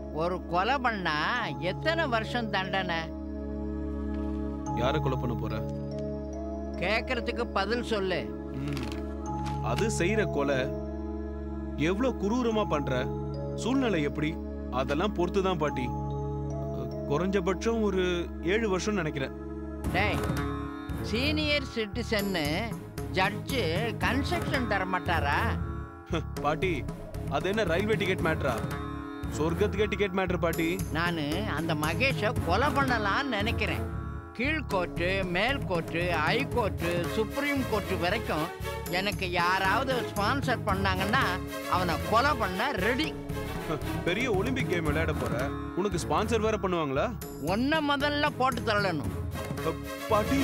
ஒரு கொலை பண்ணா எத்தனை வருஷம் தண்டனை? யார கொலை பண்ண போற? கேக்குறதுக்கு பதில் சொல்லு. அது செய்யற கொலை எவ்வளவு குரூரமா பண்ற, சூழ்நிலை எப்படி, அதெல்லாம் பொறுத்துதான் பாட்டி. குறைஞ்சபட்சம் ஒரு 7 வருஷம் நினைக்கிறேன். டேய், சீனியர் சிட்டிசன் ஜட்ஜு கன்செக்ஷன் தர மாட்டாரா? பாட்டி, அது என்ன ரயில்வே டிக்கெட் மேட்டரா? சொர்க்கத்துக்கே டிக்கெட் மேட்டர் பாட்டி. நான் அந்த மகேஷை கொலை பண்ணலான்னு நினைக்கிறேன். கீழ்கோர்ட்டு, மேல் கோர்ட்டு, ஹைகோர்ட்டு, சுப்ரீம் கோர்ட்டு வரைக்கும் எனக்கு யாராவது ஸ்பான்சர் பண்ணாங்கன்னா அவனை கொலை பண்ண ரெடி. பெரிய ஒலிம்பிக் கேம் விளையாட போற, உனக்கு ஸ்பான்சர் வேற பண்ணுவாங்களா? ஒன்ன முதல்ல போட்டு தள்ளணும். பாட்டி.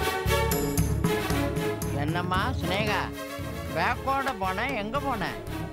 என்னம்மா ஸ்னேகா, பேக்கோட போன? எங்க போன?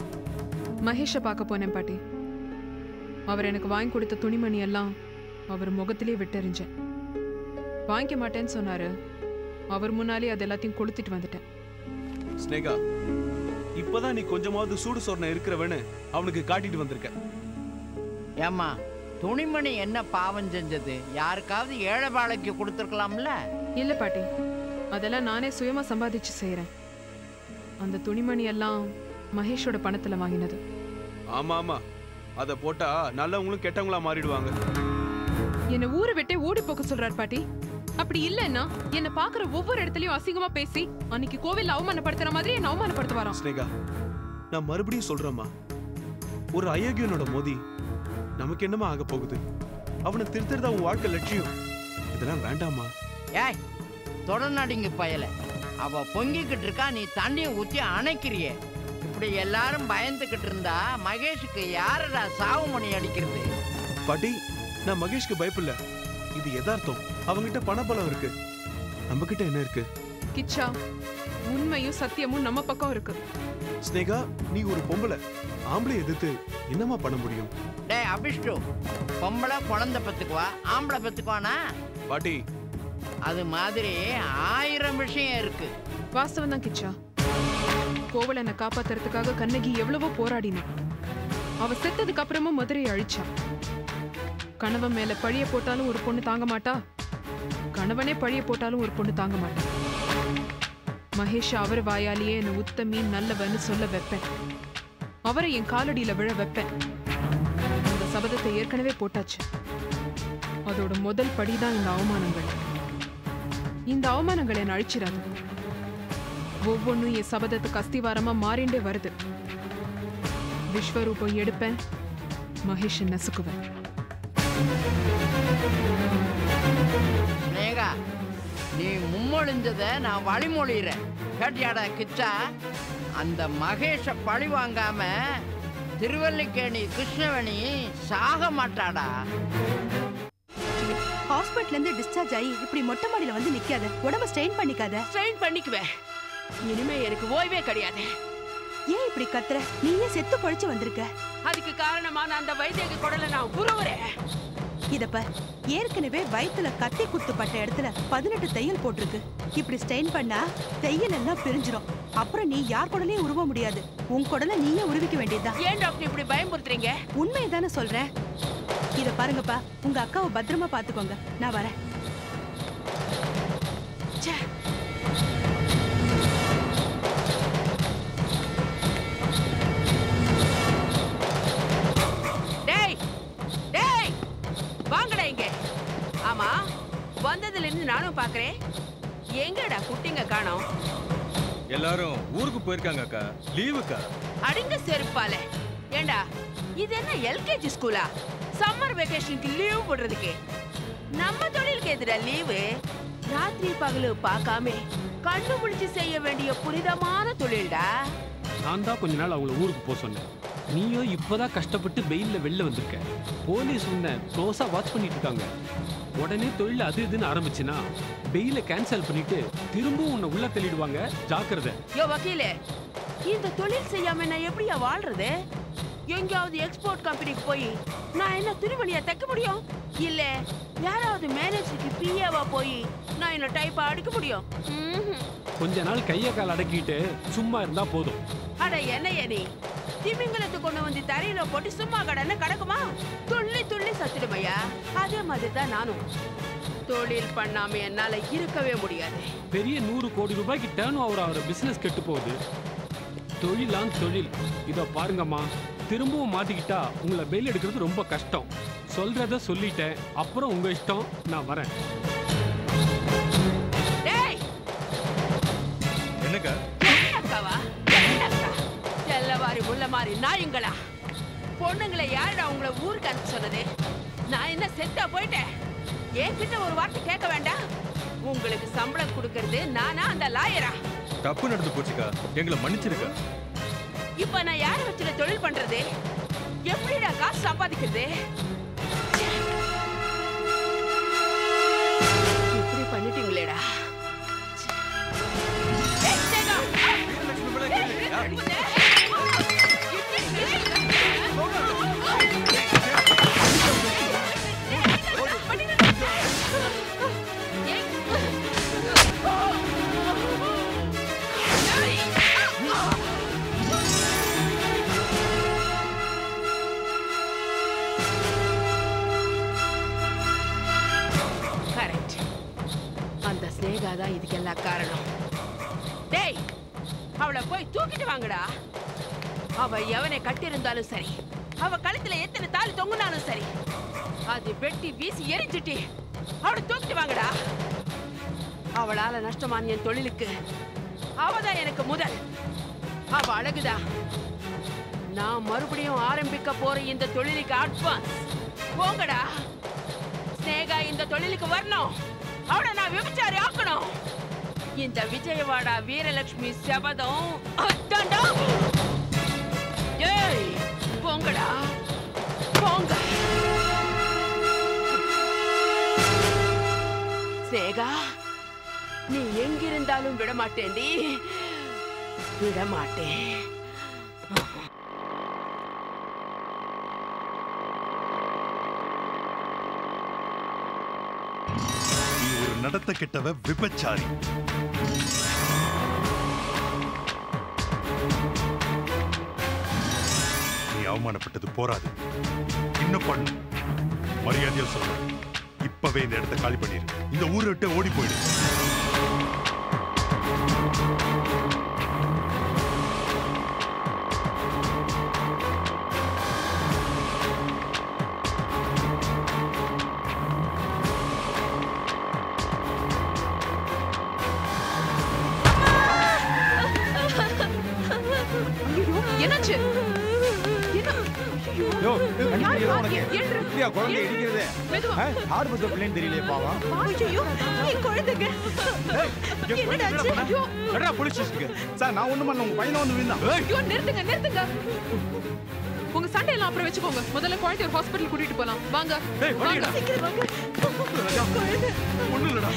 மகேஷை பார்க்க போனேன் பாட்டி. அவர் எனக்கு வாங்கி கொடுத்த துணிமணி எல்லாம் அவர் முகத்திலே விட்டெறிஞ்சேன். வாங்கிக்க மாட்டேன்னு சொன்னாரு. அவர் முன்னாலே அது எல்லாத்தையும் கொளுத்திட்டு வந்துட்டேன். ஸ்னேகா, இப்பதான் நீ கொஞ்சமாவது சூடு சொரணை இருக்கிறவன்னு அவனுக்கு காட்டிட்டு வந்திருக்க. ஏம்மா, துணிமணி என்ன பாவம் செஞ்சது? யாருக்காவது ஏழை வாழைக்கு கொடுத்துருக்கலாம்ல? இல்ல பாட்டி, அதெல்லாம் நானே சுயமா சம்பாதிச்சு செய்யறேன். அந்த துணிமணி எல்லாம் மகேஷோட பணத்துல வாங்கினது. ஆமா ஆமா, அத போட்டா நல்லவங்களும் கெட்டவங்களா மாறிடுவாங்க. என்ன ஊரை விட்டே ஓடி போக சொல்றாரு பாட்டி. அப்படி இல்லன்னா என்ன பாக்குற ஒவ்வொரு இடத்துலயும் அசிங்கமா பேசி அன்னைக்கு கோவில் அவமானப்படுத்துற மாதிரி என்ன அவமானப்படுத்த வரான். ஸ்னேகா, நான் மறுபடியும் சொல்றேம்மா, ஒரு அயோக்கியனோட மோதி நமக்கு என்னமா ஆக போகுது? அவனை திருத்துறதா உன் வாழ்க்கை லட்சியம். இதெல்லாம் வேண்டாமா? ஏய், தொடர்நாடிங்க பயல, அவ பொங்கிக்கிட்டு இருக்கா, நீ தண்ணியை ஊத்தி அணைக்கிறியே. இப்படி எல்லாரும் பயந்துகிட்டு இருந்தா மகேஷுக்கு யாரடா சாவு மணி அடிக்கிறது? பாட்டி, நான் மகேஷ்க்கு பயப்பில்ல. இது யதார்த்தம். அவங்கிட்ட பணபலம் இருக்கு, நம்ம கிட்ட என்ன இருக்கு? கிச்சா, உண்மையும் சத்தியமும் நம்ம பக்கம் இருக்கு. ஸ்னேகா, நீ ஒரு பொம்பளை, ஆம்பளை எதிர்த்து என்னமா பண்ண முடியும்? டேய் அபிஷ்டு, பொம்பளை குழந்தை பெத்துக்குவா, ஆம்பளை பெத்துக்குவானா? பாட்டி, அது மாதிரி 1000 விஷயம் இருக்கு. வாஸ்தவம் தான் கிச்சா. கோவலனை காப்பாத்துறதுக்காக கண்ணகி எவ்வளவோ போராடினா. அவ செத்ததுக்கு அப்புறமும் மதுரையை அழிச்சா. கணவன் மேல பழிய போட்டாலும் ஒரு பொண்ணு தாங்க மாட்டா, கணவனே பழிய போட்டாலும் ஒரு பொண்ணு தாங்க மாட்டா. மகேஷ் அவர் வாயாலேயே என்ன உத்தமி நல்லவன்னு சொல்ல வைப்பேன். அவரை என் காலடியில விழ வைப்பேன். அந்த சபதத்தை ஏற்கனவே போட்டாச்சு. அதோட முதல் படிதான் இந்த அவமானங்கள். இந்த அவமானங்களை என்ன அழிச்சிடாது. ஒவ்வொன்னும் என் சபதத்துக்கு அஸ்திவாரமா மாறிண்டே வருது. விஸ்வரூபம் எடுப்பேன், மகேஷ் நசுக்குவேன். ஸ்னேகா, நீ மும்மொழிஞ்சத நான் வழிமொழிகிறேன். கேட்டியாடா கிச்சா? அந்த மகேஷ பழி வாங்காம திருவல்லிக்கேணி கிருஷ்ணவேணி சாக மாட்டாடா. ஹாஸ்பிட்டல்ல இருந்து டிஸ்சார்ஜ் ஆகி இப்படி மொட்டை மாடியில வந்து நிக்காத. உடம்ப ஸ்ட்ரெயின் பண்ணிக்காத. ஸ்ட்ரெயின் பண்ணிக்குவேன். இனிமே எனக்கு ஓய்வே கிடையாது. ஏன் இப்படி கத்துற? நீயே செத்து பொழிச்சு வந்திருக்க. அதுக்கு காரணமான அந்த வைத்தியக குடலை நான் உருவுறேன். இதப்ப ஏற்கனவே வயித்துல கத்தி குத்துப்பட்ட இடத்துல 18 தையல் போட்டிருக்கு. இப்படி ஸ்ட்ரெயின் பண்ணா தையல் எல்லாம் பிரிஞ்சிடும். அப்புறம் நீ யார் குடலையும் உருவ முடியாது. உன் குடலை நீயே உருவிக்க வேண்டியதுதான். ஏன் டாக்டர் இப்படி பயமுறுத்துறீங்க? உண்மையதானே சொல்றேன். இத பாருங்கப்பா, உங்க அக்காவை பத்திரமா பாத்துக்கோங்க. நான் வரேன். ஆமா, வந்ததுல இருந்து நானும் பாக்குறேன். எங்கடா குட்டிங்க காணோம்? எல்லாரும் ஊருக்கு போயிருக்காங்க அக்கா, லீவுக்கா. அடிங்க செருப்பால. ஏண்டா, இது என்ன எல்கேஜி ஸ்கூலா? சம்மர் வெக்கேஷனுக்கு லீவ் போடுறதுக்கு நம்ம தொழிலுக்கு எதிரா லீவு? ராத்திரி பகலு பார்க்காம கண்ணு முடிச்சு செய்ய வேண்டிய புனிதமான தொழில்டா. நான் தான் கொஞ்ச நாள் அவங்கள ஊருக்கு போக சொன்னேன். நீயும் இப்பதான் கஷ்டப்பட்டு வெயில்ல வெளில வந்திருக்க. போலீஸ் உன்னை க்ளோஸா வாட்ச் பண்ணிட்டு இருக்காங்க. உடனே தொழில் அது இதுன்னு ஆரம்பிச்சுன்னா வெயில கேன்சல் பண்ணிட்டு திரும்பவும் உன்னை உள்ள தள்ளிடுவாங்க. ஜாக்கிரதை. யோ வக்கீலே, இந்த தொழில் செய்யாம நான் எப்படியா வாழ்றது? எங்கயாவது எக்ஸ்போர்ட் கம்பெனிக்கு போய் நான் என்ன துணிமணியா தைக்க முடியும்? இல்ல யாராவது மேனேஜருக்கு பிஏவா போய் நான் என்ன டைப்பா அடிக்க முடியும்? கொஞ்ச நாள் கைய கால் அடக்கிட்டு சும்மா இருந்தா போதும். அட என்னைய நீ திமிங்கலத்தை கொண்டு வந்து தரையில போட்டு சும்மா கடன்னு கிடக்குமா? துள்ளி துள்ளி சத்துடுமையா. அதே மாதிரி தான் நானும். தொழில் பண்ணாம என்னால இருக்கவே முடியாது. பெரிய 100 கோடி ரூபாய்க்கு டேர்ன் ஓவர் ஆகிற பிசினஸ் கெட்டு போகுது. தொழிலான் தொழில். இதை பாருங்கம்மா, திரும்பவும் மாட்டிக்கிட்டா உங்களை பெயில் எடுக்கிறது ரொம்ப கஷ்டம். சொல்றத சொல்லிட்டேன், அப்புறம் உங்க இஷ்டம். நான் வரேன். என்னக்கா? என்னக்காவா? என்னக்கா? செல்லவாரி முள்ள மாதிரி நாயுங்களா? பொண்ணுங்களை யாருடா உங்களை ஊருக்கு அனுப்ப சொன்னது? நான் என்ன செத்தா போயிட்டேன்? என்கிட்ட ஒரு வார்த்தை கேட்க வேண்டாம். உங்களுக்கு சம்பளம் கொடுக்கறது நானா அந்த லாயரா? தப்பு நடந்து போச்சுக்கா, எங்களை மன்னிச்சிருக்கா. இப்ப நான் யாரை வச்சுல தொழில் பண்றது? எப்படிடா காசு சம்பாதிக்கிறது? இப்படி பண்ணிட்டீங்களேடா. தான் இதுக்கெல்லாம் காரணம். டேய், அவளை போய் தூக்கிட்டு வாங்கடா. அவ எவனை கட்டிருந்தாலும் சரி, அவ கழுத்துல எத்தனை தாலி தொங்குனாலும் சரி, அது வெட்டி வீசி எரிஞ்சிட்டு அவளை தூக்கிட்டு வாங்கடா. அவளால நஷ்டமான என் தொழிலுக்கு அவதான் எனக்கு முதல். அவ அழகுதா. நான் மறுபடியும் ஆரம்பிக்க போற இந்த தொழிலுக்கு அட்வான்ஸ். போங்கடா. ஸ்னேகா இந்த தொழிலுக்கு வரணும். அவளை நான் விபச்சாரி ஆக்கணும். இந்த விஜயவாடா வீரலட்சுமி செபதம் அதான்டா. ஏய், போங்கடா, போங்க. ஸ்னேகா, நீ எங்கிருந்தாலும் விடமாட்டேன்டி, விடமாட்டேன். நடத்த கெட்டவ விபச்சாரி. நீ அவமானப்பட்டது போராது, இன்னும் பண்ணு. மரியாதையா சொல்ற, இப்பவே இந்த இடத்தை காலி பண்ணிரு. இந்த ஊரை விட்டு ஓடி போயிடு. என்னாச்சு? யோ, கண்டிப்பா உனக்கு எப்படியா குழந்தை இடிக்கிறது? ஆறு பஸ் பிள்ளைன்னு தெரியலையே பாவா. ஐயோ, என் குழந்தைங்க. என்னடாச்சு? ஐயோ, கடா போலீஸ் ஸ்டேஷனுக்கு. சார், நான் ஒண்ணும் பண்ணல, உங்க பையன் வந்து விழுந்தான். ஐயோ, நிறுத்துங்க, நிறுத்துங்க. உங்க சண்டை எல்லாம் அப்புறம் வெச்சுக்கோங்க. முதல்ல குழந்தை ஒரு ஹாஸ்பிடல் கூட்டிட்டு போலாம். வாங்க. வாங்க. சீக்கிரம் வாங்க. குழந்தை ஒண்ணும் இல்லடா.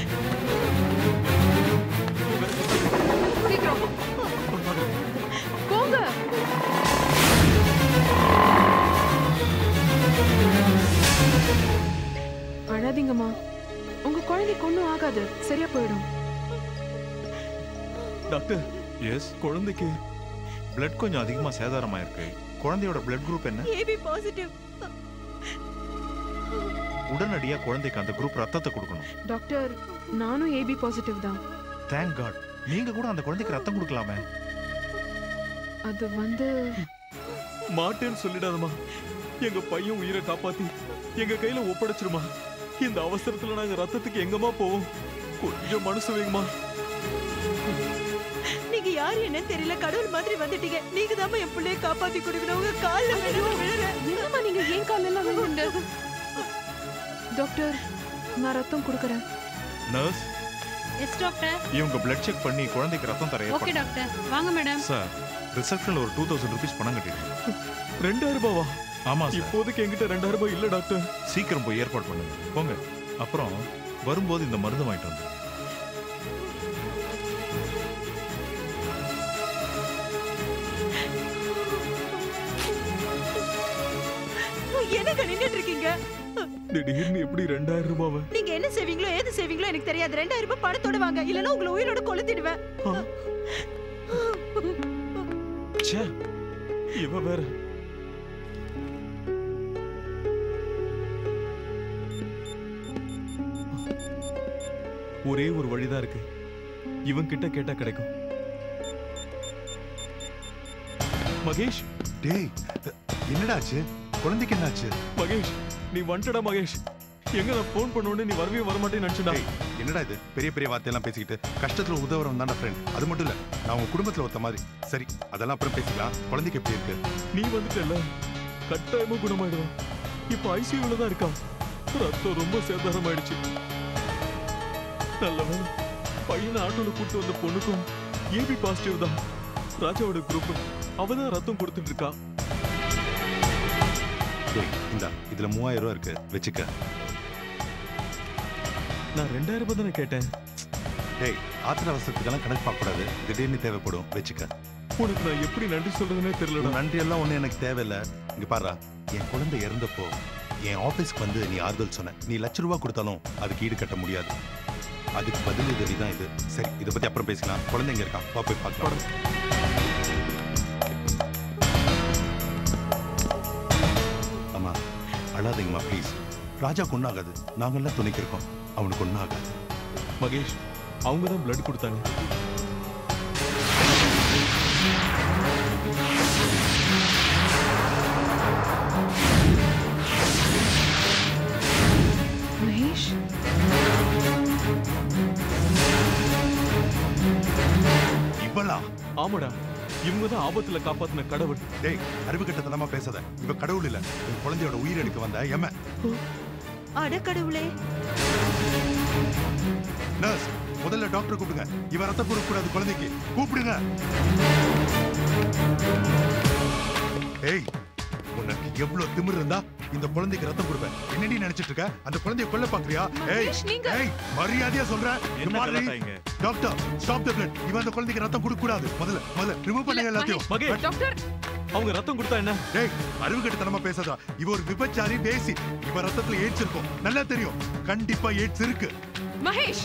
சீக்கிரம் போங்க. அழாதீங்கம்மா, உங்க குழந்தைக்கு ஒண்ணும் ஆகாது, சரியா போயிடும். டாக்டர், எஸ், குழந்தைக்கு பிளட் கொஞ்சம் அதிகமா சேதாரமா இருக்கு. குழந்தையோட பிளட் குரூப் என்ன? AB positive. உடனடியா குழந்தைக்கு அந்த குரூப் ரத்தத்தை கொடுக்கணும். டாக்டர், நானும் ஏபி பாசிட்டிவ் தான். Thank God. நீங்க கூட அந்த குழந்தைக்கு ரத்தம் கொடுக்கலாமே. அது வந்து மாட்டேன்னு சொல்லிடாதமா. எங்க பையன் உயிரை காப்பாத்தி எங்க கையில ஒப்படைச்சிருமா. இந்த அவசரத்துல நாங்க ரத்தத்துக்கு எங்கம்மா போவோம்? கொஞ்சம் மனசு வைங்கம்மா. நீங்க யாரு என்னன்னு தெரியல, கடவுள் மாதிரி வந்துட்டீங்க. நீங்க தான் என் பிள்ளைய காப்பாத்தி கொடுக்கணும். உங்க கால்ல விழுறேன். என்னம்மா நீங்க ஏன் கால்ல எல்லாம் விழுந்து? டாக்டர், நான் ரத்தம் கொடுக்கறேன். Nurse, yes doctor. இவங்க பிளட் செக் பண்ணி குழந்தைக்கு ரத்தம் தர ஓகே டாக்டர். வாங்க மேடம். சார், ரிசப்ஷன்ல ஒரு 2000 ரூபீஸ் பணம் கட்டிடுங்க. 2000 ரூபாவா? ஆமா சார். இப்போதைக்கு என்கிட்ட 2000 ரூபாய் இல்ல டாக்டர். சீக்கிரம் போய் ஏற்பாடு பண்ணுங்க. போங்க. அப்புறம் வரும்போது இந்த மருந்து வாங்கிட்டு வந்து. என்னங்க நின்னுட்டு இருக்கீங்க? திடீர்னு எப்படி 2000 ரூபாவை? நீங்க என்ன செய்வீங்களோ ஏது செய்வீங்களோ எனக்கு தெரியாது. 2000 ரூபாய் பணத்தோட வாங்க, இல்லனா உங்களை உயிரோட கொளுத்திடுவேன். ச்சே, இவ வேற. ஒரே ஒரு வழிதான் இருக்கு. இவன் கிட்ட கேட்டா கிடைக்கும். மகேஷ். டேய் என்னடாச்சு? குழந்தைக்கு என்னாச்சு? மகேஷ் நீ வந்துடா மகேஷ். எங்க நான் போன் பண்ணோன்னு நீ வரவே வரமாட்டேன்னு நினைச்சுடா. என்னடா இது பெரிய பெரிய வார்த்தையெல்லாம் பேசிக்கிட்டு? கஷ்டத்துல உதவுறவன் தான்டா ஃப்ரெண்ட். அது மட்டும் இல்ல நான் உங்க குடும்பத்துல ஒருத்த மாதிரி. சரி அதெல்லாம் அப்புறம் பேசிக்கலாம். குழந்தைக்கு எப்படி இருக்கு? நீ வந்துட்டல கட்டாயமா குணமாயிடுவான். இப்ப ஐசியூல தான் இருக்கான். ரத்தம் ரொம்ப சேதாரம் ஆயிடுச்சு. நல்ல வேலை பையனை ஆட்டோல கூட்டு வந்த பொண்ணுக்கும் ஏபி பாசிட்டிவ் தான். ராஜாவோட குரூப் அவதான் ரத்தம் கொடுத்துட்டு இருக்கா. இந்த இதுல 3000 ரூபாய் இருக்கு வச்சுக்க. நான் 2000 ரூபாய் தானே கேட்டேன். டேய் ஆத்திர அவசரத்துக்கெல்லாம் கணக்கு பார்க்க கூடாது. திடீர்னு தேவைப்படும் வச்சுக்க. உனக்கு நான் எப்படி நன்றி சொல்றதுன்னே தெரியல. நன்றி எல்லாம் ஒண்ணு எனக்கு தேவையில்லை. இங்க பாரு, என் குழந்தை இறந்தப்போ என் ஆபீஸ்க்கு வந்து நீ ஆறுதல் சொன்ன. நீ ₹1,00,000 கொடுத்தாலும் அதுக்கு ஈடு கட்ட முடியாது. அதுக்கு பதில் உதவி தான் இது. சரி இதை பத்தி அப்புறம் பேசலாம். குழந்தை எங்க இருக்கான்? வா போய் பார்க்கலாம். அம்மா அழாதீங்கம்மா ப்ளீஸ். ராஜாக்கு ஒன்றும் ஆகாது. நாங்கெல்லாம் துணைக்கு இருக்கோம். அவனுக்கு ஒன்றும் ஆகாது. மகேஷ் அவங்க தான் பிளட் கொடுத்தாங்க. மகேஷ் இவளா? ஆமாடா இவங்க தான் ஆபத்துல காப்பாத்தின கடவுள். டேய் அறிவு கட்டத்தனமா பேசாத. இவ கடவுள் இல்ல. உன் குழந்தையோட உயிர் எடுக்க வந்த எம. அட கடவுளே. நர்ஸ் முதல்ல டாக்டர் கூப்பிடுங்க. இவ ரத்தம் கொடுக்க கூடாது குழந்தைக்கு. கூப்பிடுங்க. ஏய் உனக்கு எவ்வளவு திமிரு இருந்தா இந்த குழந்தைக்கு ரத்தம் கொடுப்பேன். என்னடி நினைச்சிட்டு இருக்க? அந்த குழந்தையை கொல்ல பாக்குறியா? ஏய் ஏய் மரியாதையா சொல்றேன். Doctor stop the blood. இவன் அந்த குழந்தைக்கு ரத்தம் கொடுக்க கூடாது. முதல்ல ரிமூவ் பண்ணுங்க எல்லாத்தையும். மகேஷ் டாக்டர் அவங்க ரத்தம் கொடுத்தா என்ன? டேய் அறிவு கட்டத்தனமா பேசாதடா. இவ ஒரு விபச்சாரி பேசி. இவ ரத்தத்துல எய்ட்ஸ் இருக்கும். நல்லா தெரியும். கண்டிப்பா எய்ட்ஸ் இருக்கு. மகேஷ்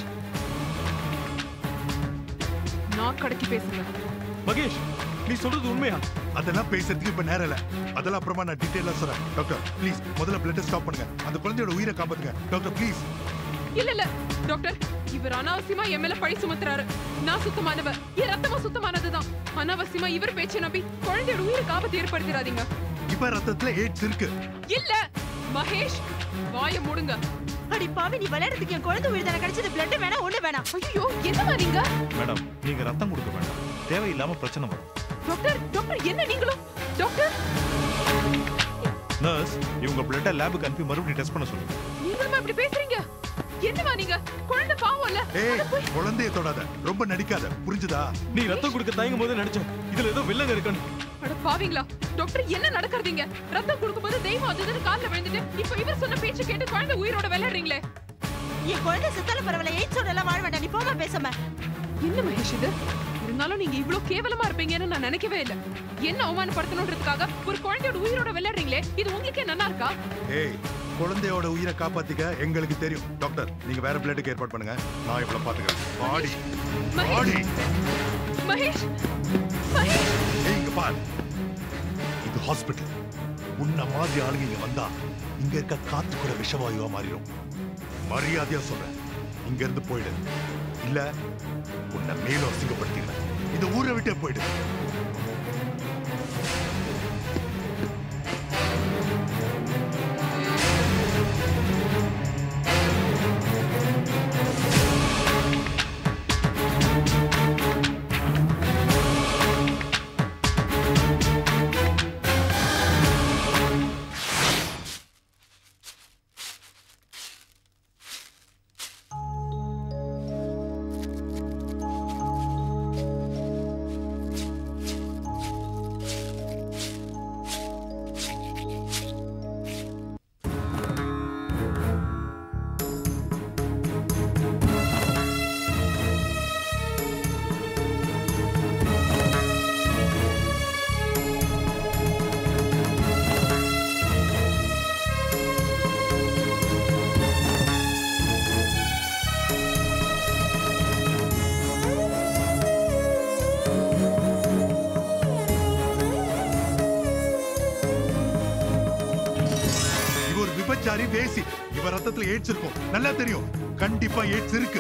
நான் கடைக்கு பேசுங்க. மகேஷ் நீ சொல்றது உண்மையா? அதெல்லாம் பேசுறதுக்கு இப்ப நேரம் இல்ல. அதெல்லாம் அப்புறமா நான் டீடைலா சொல்றேன். டாக்டர் ப்ளீஸ் முதல்ல பிளட் ஸ்டாப் பண்ணுங்க. அந்த குழந்தையோட உயிரை காப்பாத்துங்க. Doctor please. இல்ல டாக்டர் இவர் அனாவசியமா என் மேல பழி சுமத்துறாரு. நான் சுத்தமானவ. என் ரத்தமும் சுத்தமானதுதான். அனாவசியமா இவர் பேச்சை நம்பி குழந்தையோட உயிரை காப்பாத்தி ஏற்படுத்திடாதீங்க. இப்ப ரத்தத்துல எய்ட்ஸ் இருக்கு. இல்ல மகேஷ் வாயை மூடுங்க. அடி பாவி நீ விளையாடுறதுக்கு என் குழந்தை உயிர் தானே கிடைச்சது. பிளட் வேணா ஒண்ணு வேணாம். ஐயோ என்னமா நீங்க? மேடம் நீங்க ரத்தம் கொடுக்க வேண்டாம். தேவையில்லாம பிரச்சனை வரும். டாக்டர் என்ன நீங்களும்? டாக்டர் நர்ஸ் இவங்க பிளட்ட லேபுக்கு அனுப்பி மறுபடியும் டெஸ்ட் பண்ண சொல்லுங்க. நீங்களும் இப்படி பேசுறீங்க? என்னமா நீங்க? குழந்தை பாவம் இல்ல. ஏய் குழந்தையை தொடாத. ரொம்ப நடிக்காத. புரிஞ்சுதா? நீ ரத்தம் கொடுக்க தயங்கும் போது நினைச்சேன் இதுல ஏதோ வில்லங்க இருக்கான்னு. அட பாவீங்களா? டாக்டர் என்ன நடக்கறதீங்க? ரத்தம் கொடுக்கும்போது தெய்வம் அதுன்னு கால்ல விழுந்துட்டு இப்ப இவர் சொன்ன பேச்சை கேட்டு குழந்தை உயிரோட விளையாடுறீங்களே. என் குழந்தை செத்தால பரவாயில்ல. எய்ட்ஸோட எல்லாம் வாழ வேண்டாம். நீ போமா பேசாம. என்ன மகேஷ் இது? இருந்தாலும் நீங்க இவ்ளோ கேவலமா இருப்பீங்கன்னு நான் நினைக்கவே இல்ல. என்ன அவமானப்படுத்தணும்ன்றதுக்காக ஒரு குழந்தையோட உயிரோட விளையாடுறீங்களே. இது உங்களுக்கே நல்லா இருக்கா? ஏய் குழந்தையோட உயிரை காப்பாத்திக்க எங்களுக்கு தெரியும். டாக்டர் நீங்க வேற பிளட்டுக்கு ஏற்பாடு பண்ணுங்க. நான் இவ்வளவு பாத்துக்கிறேன். பாடி பாடி மகேஷ் மகேஷ் ஏய் இங்க பாரு. இது ஹாஸ்பிடல். உன்ன மாதிரி ஆளுங்க இங்க வந்தா இங்க இருக்க காத்து கூட விஷவாயுவா மாறிடும். மரியாதையா சொல்றேன். இங்க இருந்து போயிடு. இல்ல உன்னை மேலும் அசிங்கப்படுத்திக்கிறேன். இந்த ஊரை விட்டே போயிடு. விபச்சாரி வேசி. இவ ரத்தத்துல எய்ட்ஸ் இருக்கும், நல்லா தெரியும். கண்டிப்பா எய்ட்ஸ் இருக்கு.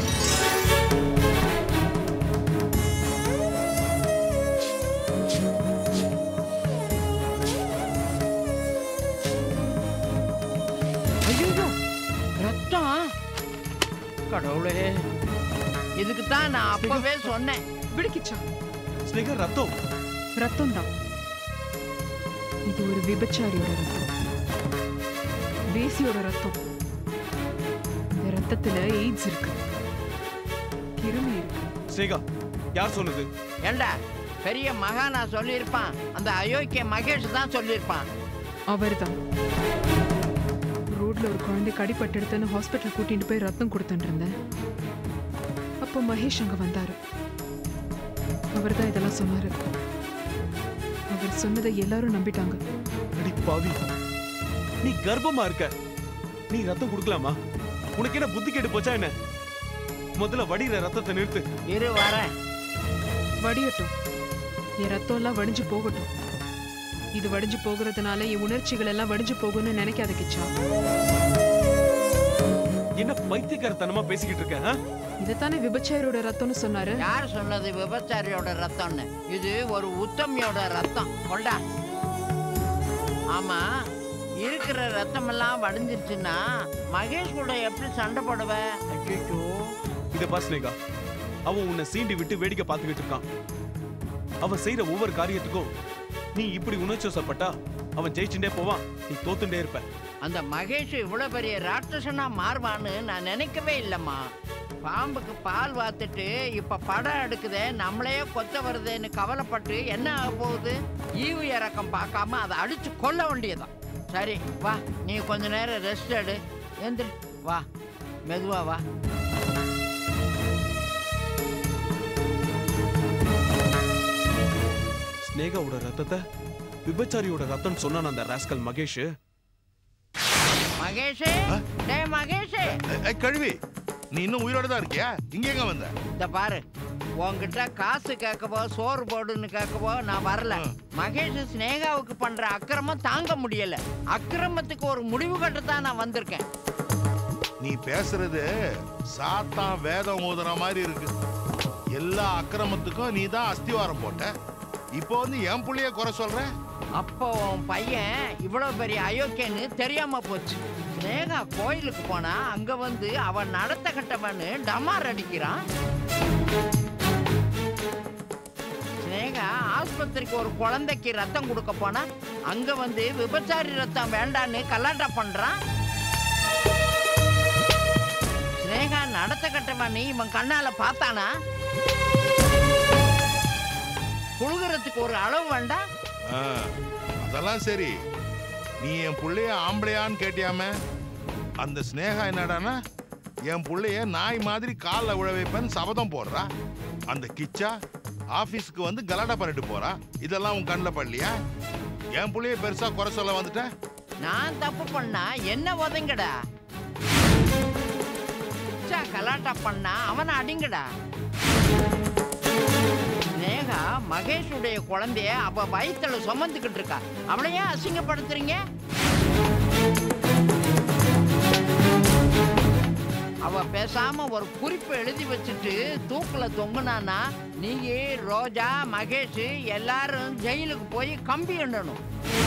ரத்தம், கடவுளே, இதுக்கு தான் நான் அப்பவே சொன்னேன். விடுக்கிச்சா ஸ்னேகா, ரத்தம் ரத்தம் தான். இது ஒரு விபச்சாரியோட ரத்தம், வேசியோட ரத்தம். இந்த ரத்தத்துல எய்ட்ஸ் இருக்கு, கிருமி இருக்கு. ஸ்னேகா, யார் சொன்னது? ஏண்டா பெரிய மகானா சொல்லியிருப்பான், அந்த அயோக்கிய மகேஷ் தான் சொல்லியிருப்பான். அவர்தான் ரோட்ல ஒரு குழந்தை கடிப்பட்டு எடுத்துன்னு ஹாஸ்பிட்டல் கூட்டிட்டு போய் ரத்தம் கொடுத்துட்டு இருந்தேன். அப்போ மகேஷ் அங்க வந்தாரு. அவர் தான் இதெல்லாம் சொன்னாரு. அவர் சொன்னதை எல்லாரும் நம்பிட்டாங்க. அடி பாவி, நீ கர்ப்பமா இருக்க, நீ ரத்தம் கொடுக்கலாமா? உனக்கு என்ன புத்தி கேட்டு போச்சா என்ன? முதல்ல வடிகிற ரத்தத்தை நிறுத்து. இரு வரேன். வடியட்டும், என் ரத்தம் எல்லாம் வடிஞ்சு போகட்டும். இது வடிஞ்சு போகிறதுனால என் உணர்ச்சிகள் எல்லாம் வடிஞ்சு போகும்னு நினைக்காத கிச்சா. என்ன பைத்தியக்காரத்தனமா பேசிக்கிட்டு இருக்க? இதுதானே விபச்சாரியோட ரத்தம்னு சொன்னாரு. யார் சொன்னது விபச்சாரியோட ரத்தம்னு? இது ஒரு உத்தமியோட ரத்தம். கொண்டா. ஆமா, இருக்கிற ரத்தம் எல்லாம் வடிஞ்சிருச்சுன்னா மகேஷ் கூட எப்படி சண்டை போடுவ? அச்சோ. இத பாஸ் ஸ்னேகா, அவன் உன்னை சீண்டி விட்டு வேடிக்கை பார்த்துக்கிட்டு இருக்கான். அவன் செய்யற ஒவ்வொரு காரியத்துக்கும் நீ இப்படி உணர்ச்சிவசப்பட்டா அவன் ஜெயிச்சுட்டே போவான், நீ தோத்துட்டே இருப்ப. அந்த மகேஷ் இவ்வளவு பெரிய ராட்சசனா மாறுவான்னு நான் நினைக்கவே இல்லம்மா. பாம்புக்கு பால் வாத்துட்டு இப்ப படம் எடுக்குதே, நம்மளே கொத்த வருதுன்னு கவலைப்பட்டு என்ன ஆக போகுது? ஈவு இறக்கம் பார்க்காம அதை அடிச்சு கொல்ல வேண்டியதான். சரி வா, நீ கொஞ்ச நேரம் ரெஸ்ட் எடு. எந்திரி, வா, மெதுவா வா. ஸ்னேகாவோட ரத்தத்தை விபச்சாரியோட ரத்தம் சொன்னான் அந்த ராஸ்கல் மகேஷ். மகேஷே, டேய் மகேஷே. கழுவி, நீ இன்னும் உயிரோட தான் இருக்கியா? இங்க எங்க வந்த? இந்த பாரு, உன்கிட்ட காசு கேட்கவோ சோறு போடுன்னு கேட்கவோ நான் வரல. மகேஷ் ஸ்னேகாவுக்கு பண்ற அக்கிரமம் தாங்க முடியல. அக்கிரமத்துக்கு ஒரு முடிவு கட்டத்தான் நான் வந்திருக்கேன். நீ பேசுறது சாத்தான் வேதம் ஓதுற மாதிரி இருக்கு. எல்லா அக்கிரமத்துக்கும் நீ தான் அஸ்திவாரம் போட்ட. இப்போ வந்து என் புள்ளைய குறை சொல்ற? அப்போ உன் பையன் இவ்வளவு பெரிய அயோக்கியன்னு தெரியாம போச்சு. ஸ்னேகா கோயிலுக்கு போனா அங்க வந்து அவன் நடத்த கட்டவன்னு டமார் அடிக்கிறான். ஸ்னேகா ஆஸ்பத்திரிக்கு ஒரு குழந்தைக்கு ரத்தம் கொடுக்க போனா அங்க வந்து விபச்சாரி ரத்தம் வேண்டான்னு கலாட்டா பண்றான். ஸ்னேகா நடத்த கட்டவன்னு இவன் கண்ணால பார்த்தானா? புழுகிறதுக்கு ஒரு அளவு வேண்டாம்? அதெல்லாம் சரி, நீ என் புள்ளைய ஆம்பளையான்னு கேட்டியாம? அந்த ஸ்னேகா என்னடானா என் புள்ளைய நாய் மாதிரி காலில் விழ வைப்பேன்னு சபதம் போடுறா. அந்த கிச்சா ஆபீஸ்க்கு வந்து கலாட்டா பண்ணிட்டு போறா. இதெல்லாம் உன் கண்ணில் படலையா? என் புள்ளைய பெருசா குறை சொல்ல வந்துட்ட. நான் தப்பு பண்ணா என்ன உதங்கடா? கிச்சா கலாட்டா பண்ணா அவனை அடிங்கடா. ஸ்னேகா மகேஷுடைய குழந்தைய அவ வயித்துல சுமந்துக்கிட்டு இருக்கா. அவளையே அசிங்கப்படுத்துறீங்க? அவ பேசாம ஒரு குறிப்பு எழுதி வச்சுட்டு தூக்குல தொங்குனானா நீயே ரோஜா மகேஷ் எல்லாரும் ஜெயிலுக்கு போய் கம்பி எண்ணணும்.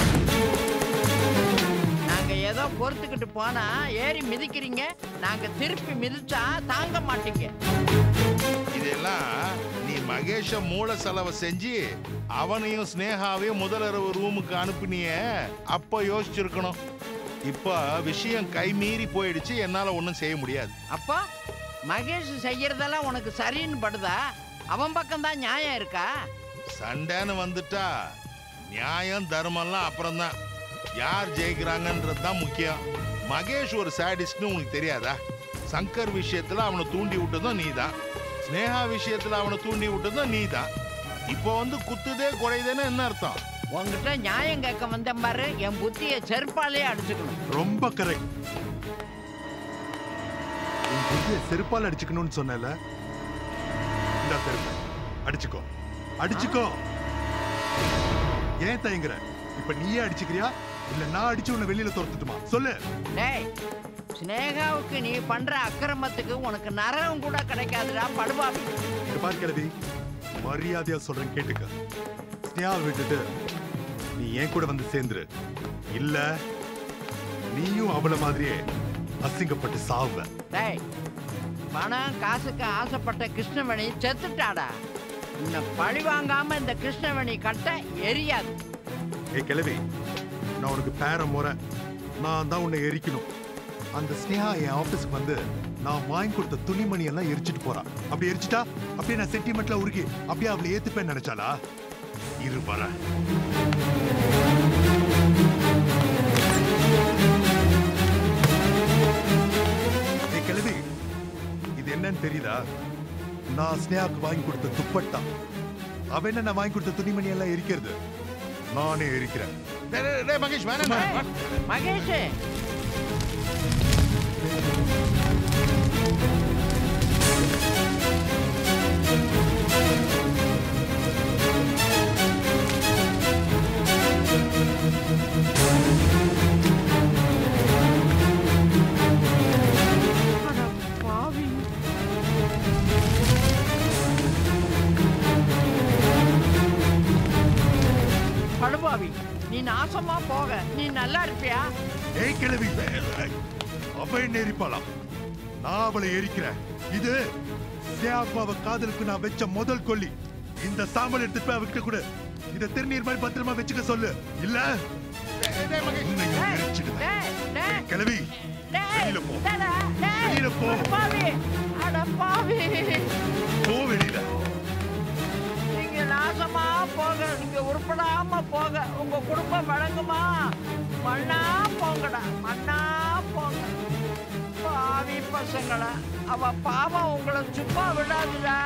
நாங்க ஏதோ பொறுத்துக்கிட்டு போனா ஏறி மிதிக்கிறீங்க, நாங்க திருப்பி மிதிச்சா தாங்க மாட்டீங்க. இதெல்லாம் நீ மகேஷ மூல செலவை செஞ்சு அவனையும் ஸ்னேகாவையும் முதலிரவு ரூமுக்கு அனுப்பினிய அப்ப யோசிச்சிருக்கணும். இப்ப விஷயம் கை மீறி போயிடுச்சு, என்னால ஒண்ணும் செய்ய முடியாது. அப்போ மகேஷ் செய்யறதெல்லாம் உனக்கு சரின்னு படுதா? அவன் பக்கம் தான் நியாயம் இருக்கா? சண்டைன்னு வந்துட்டா நியாயம் தர்மம்லாம் அப்புறம்தான். யார் ஜெயிக்கிறாங்கன்றது தான் முக்கியம். மகேஷ் ஒரு சாடிஸ்ட்னு உனக்கு தெரியாதா? சங்கர் விஷயத்துல அவனை தூண்டி விட்டதும் நீதான், ஸ்னேகா விஷயத்துல அவனை தூண்டி விட்டதும் நீதான். இப்போ வந்து குத்துதே குறையுதேன்னு என்ன அர்த்தம்? உங்ககிட்ட நியாயம் கேட்க வந்தேன் பாரு, என் புத்தியை செருப்பாலே அடிச்சுக்கணும். ரொம்ப கரெக்ட். உன் புத்தியை செருப்பால் அடிச்சுக்கணும்னு சொன்னல, இந்த செருப்பு அடிச்சுக்கோ, அடிச்சுக்கோ. ஏன் தயங்குற? இப்ப நீயே அடிச்சுக்கிறியா இல்ல நான் அடிச்சு உன்னை வெளியில துரத்துட்டுமா சொல்லு. டேய், ஸ்னேகாவுக்கு நீ பண்ற அக்கிரமத்துக்கு உனக்கு நரகம் கூட கிடைக்காதுடா படுபாவி. பார் கிழவி, மரியாதையா சொல்றேன் கேட்டுக்க. ஸ்னேகாவை விட்டுட்டு நீ என் கூட வந்து சேர்ந்துரு, இல்ல நீயும் அவள மாதிரியே அசிங்கப்பட்டு சாவுவ. டேய், பணம் காசுக்கு ஆசைப்பட்ட கிருஷ்ணவேணி செத்துட்டாடா. இன்னும் பழி வாங்காம இந்த கிருஷ்ணவேணி கட்ட எரியாது. ஏய் கிழவி, நான் உனக்கு பேர முறை, நான் தான் உன்னை எரிக்கணும். அந்த ஸ்னேகா என் ஆபீஸ்க்கு வந்து நான் வாங்கி கொடுத்த துணிமணி எல்லாம் எரிச்சிட்டு போறா. அப்படி எரிச்சிட்டா அப்படியே நான் சென்டிமெண்ட்ல உருகி அப்படியே அவளை ஏத்துப்பேன்னு நினைச்சாளா? இரு வர. ஏய் கிழவி, இது என்னன்னு தெரியுதா? நான் ஸ்னேகாக்கு வாங்கி கொடுத்த துப்பட்டா. அவ என்ன நான் வாங்கி கொடுத்த துணிமணி எல்லாம் எரிக்கிறது? நானே எரிக்கிறேன். மகேஷ் வேணாம். மகேஷ், படுபாவி, நீ நாசமா போக. நீ நல்லா இருப்பியா? ஏய் கிழவி, அவ என்ன எரிப்பாளாம், நான் அவளை எரிக்கிறேன். இது ஸ்னேகாவை காதலுக்கு நான் வச்ச முதல் கொல்லி. இந்த சாம்பல் எடுத்துட்டு போய் அவகிட்ட கூட இத திருநீர் மாதிரி பத்திரமா வச்சுக்க சொல்லு, இல்ல உன்னையும் எரிச்சிடுவேன். கிழவி, வெளியில போ, வெளியில போ, போ வெளியில. நீங்க நாசமா போக, நீங்க உருப்படாம போக. உங்க குடும்பம் வழங்குமா? மண்ணா போங்கடா, மண்ணா போங்க. பாவி பசங்களா, அவ பாவம் உங்களை சும்மா விடாதுடா.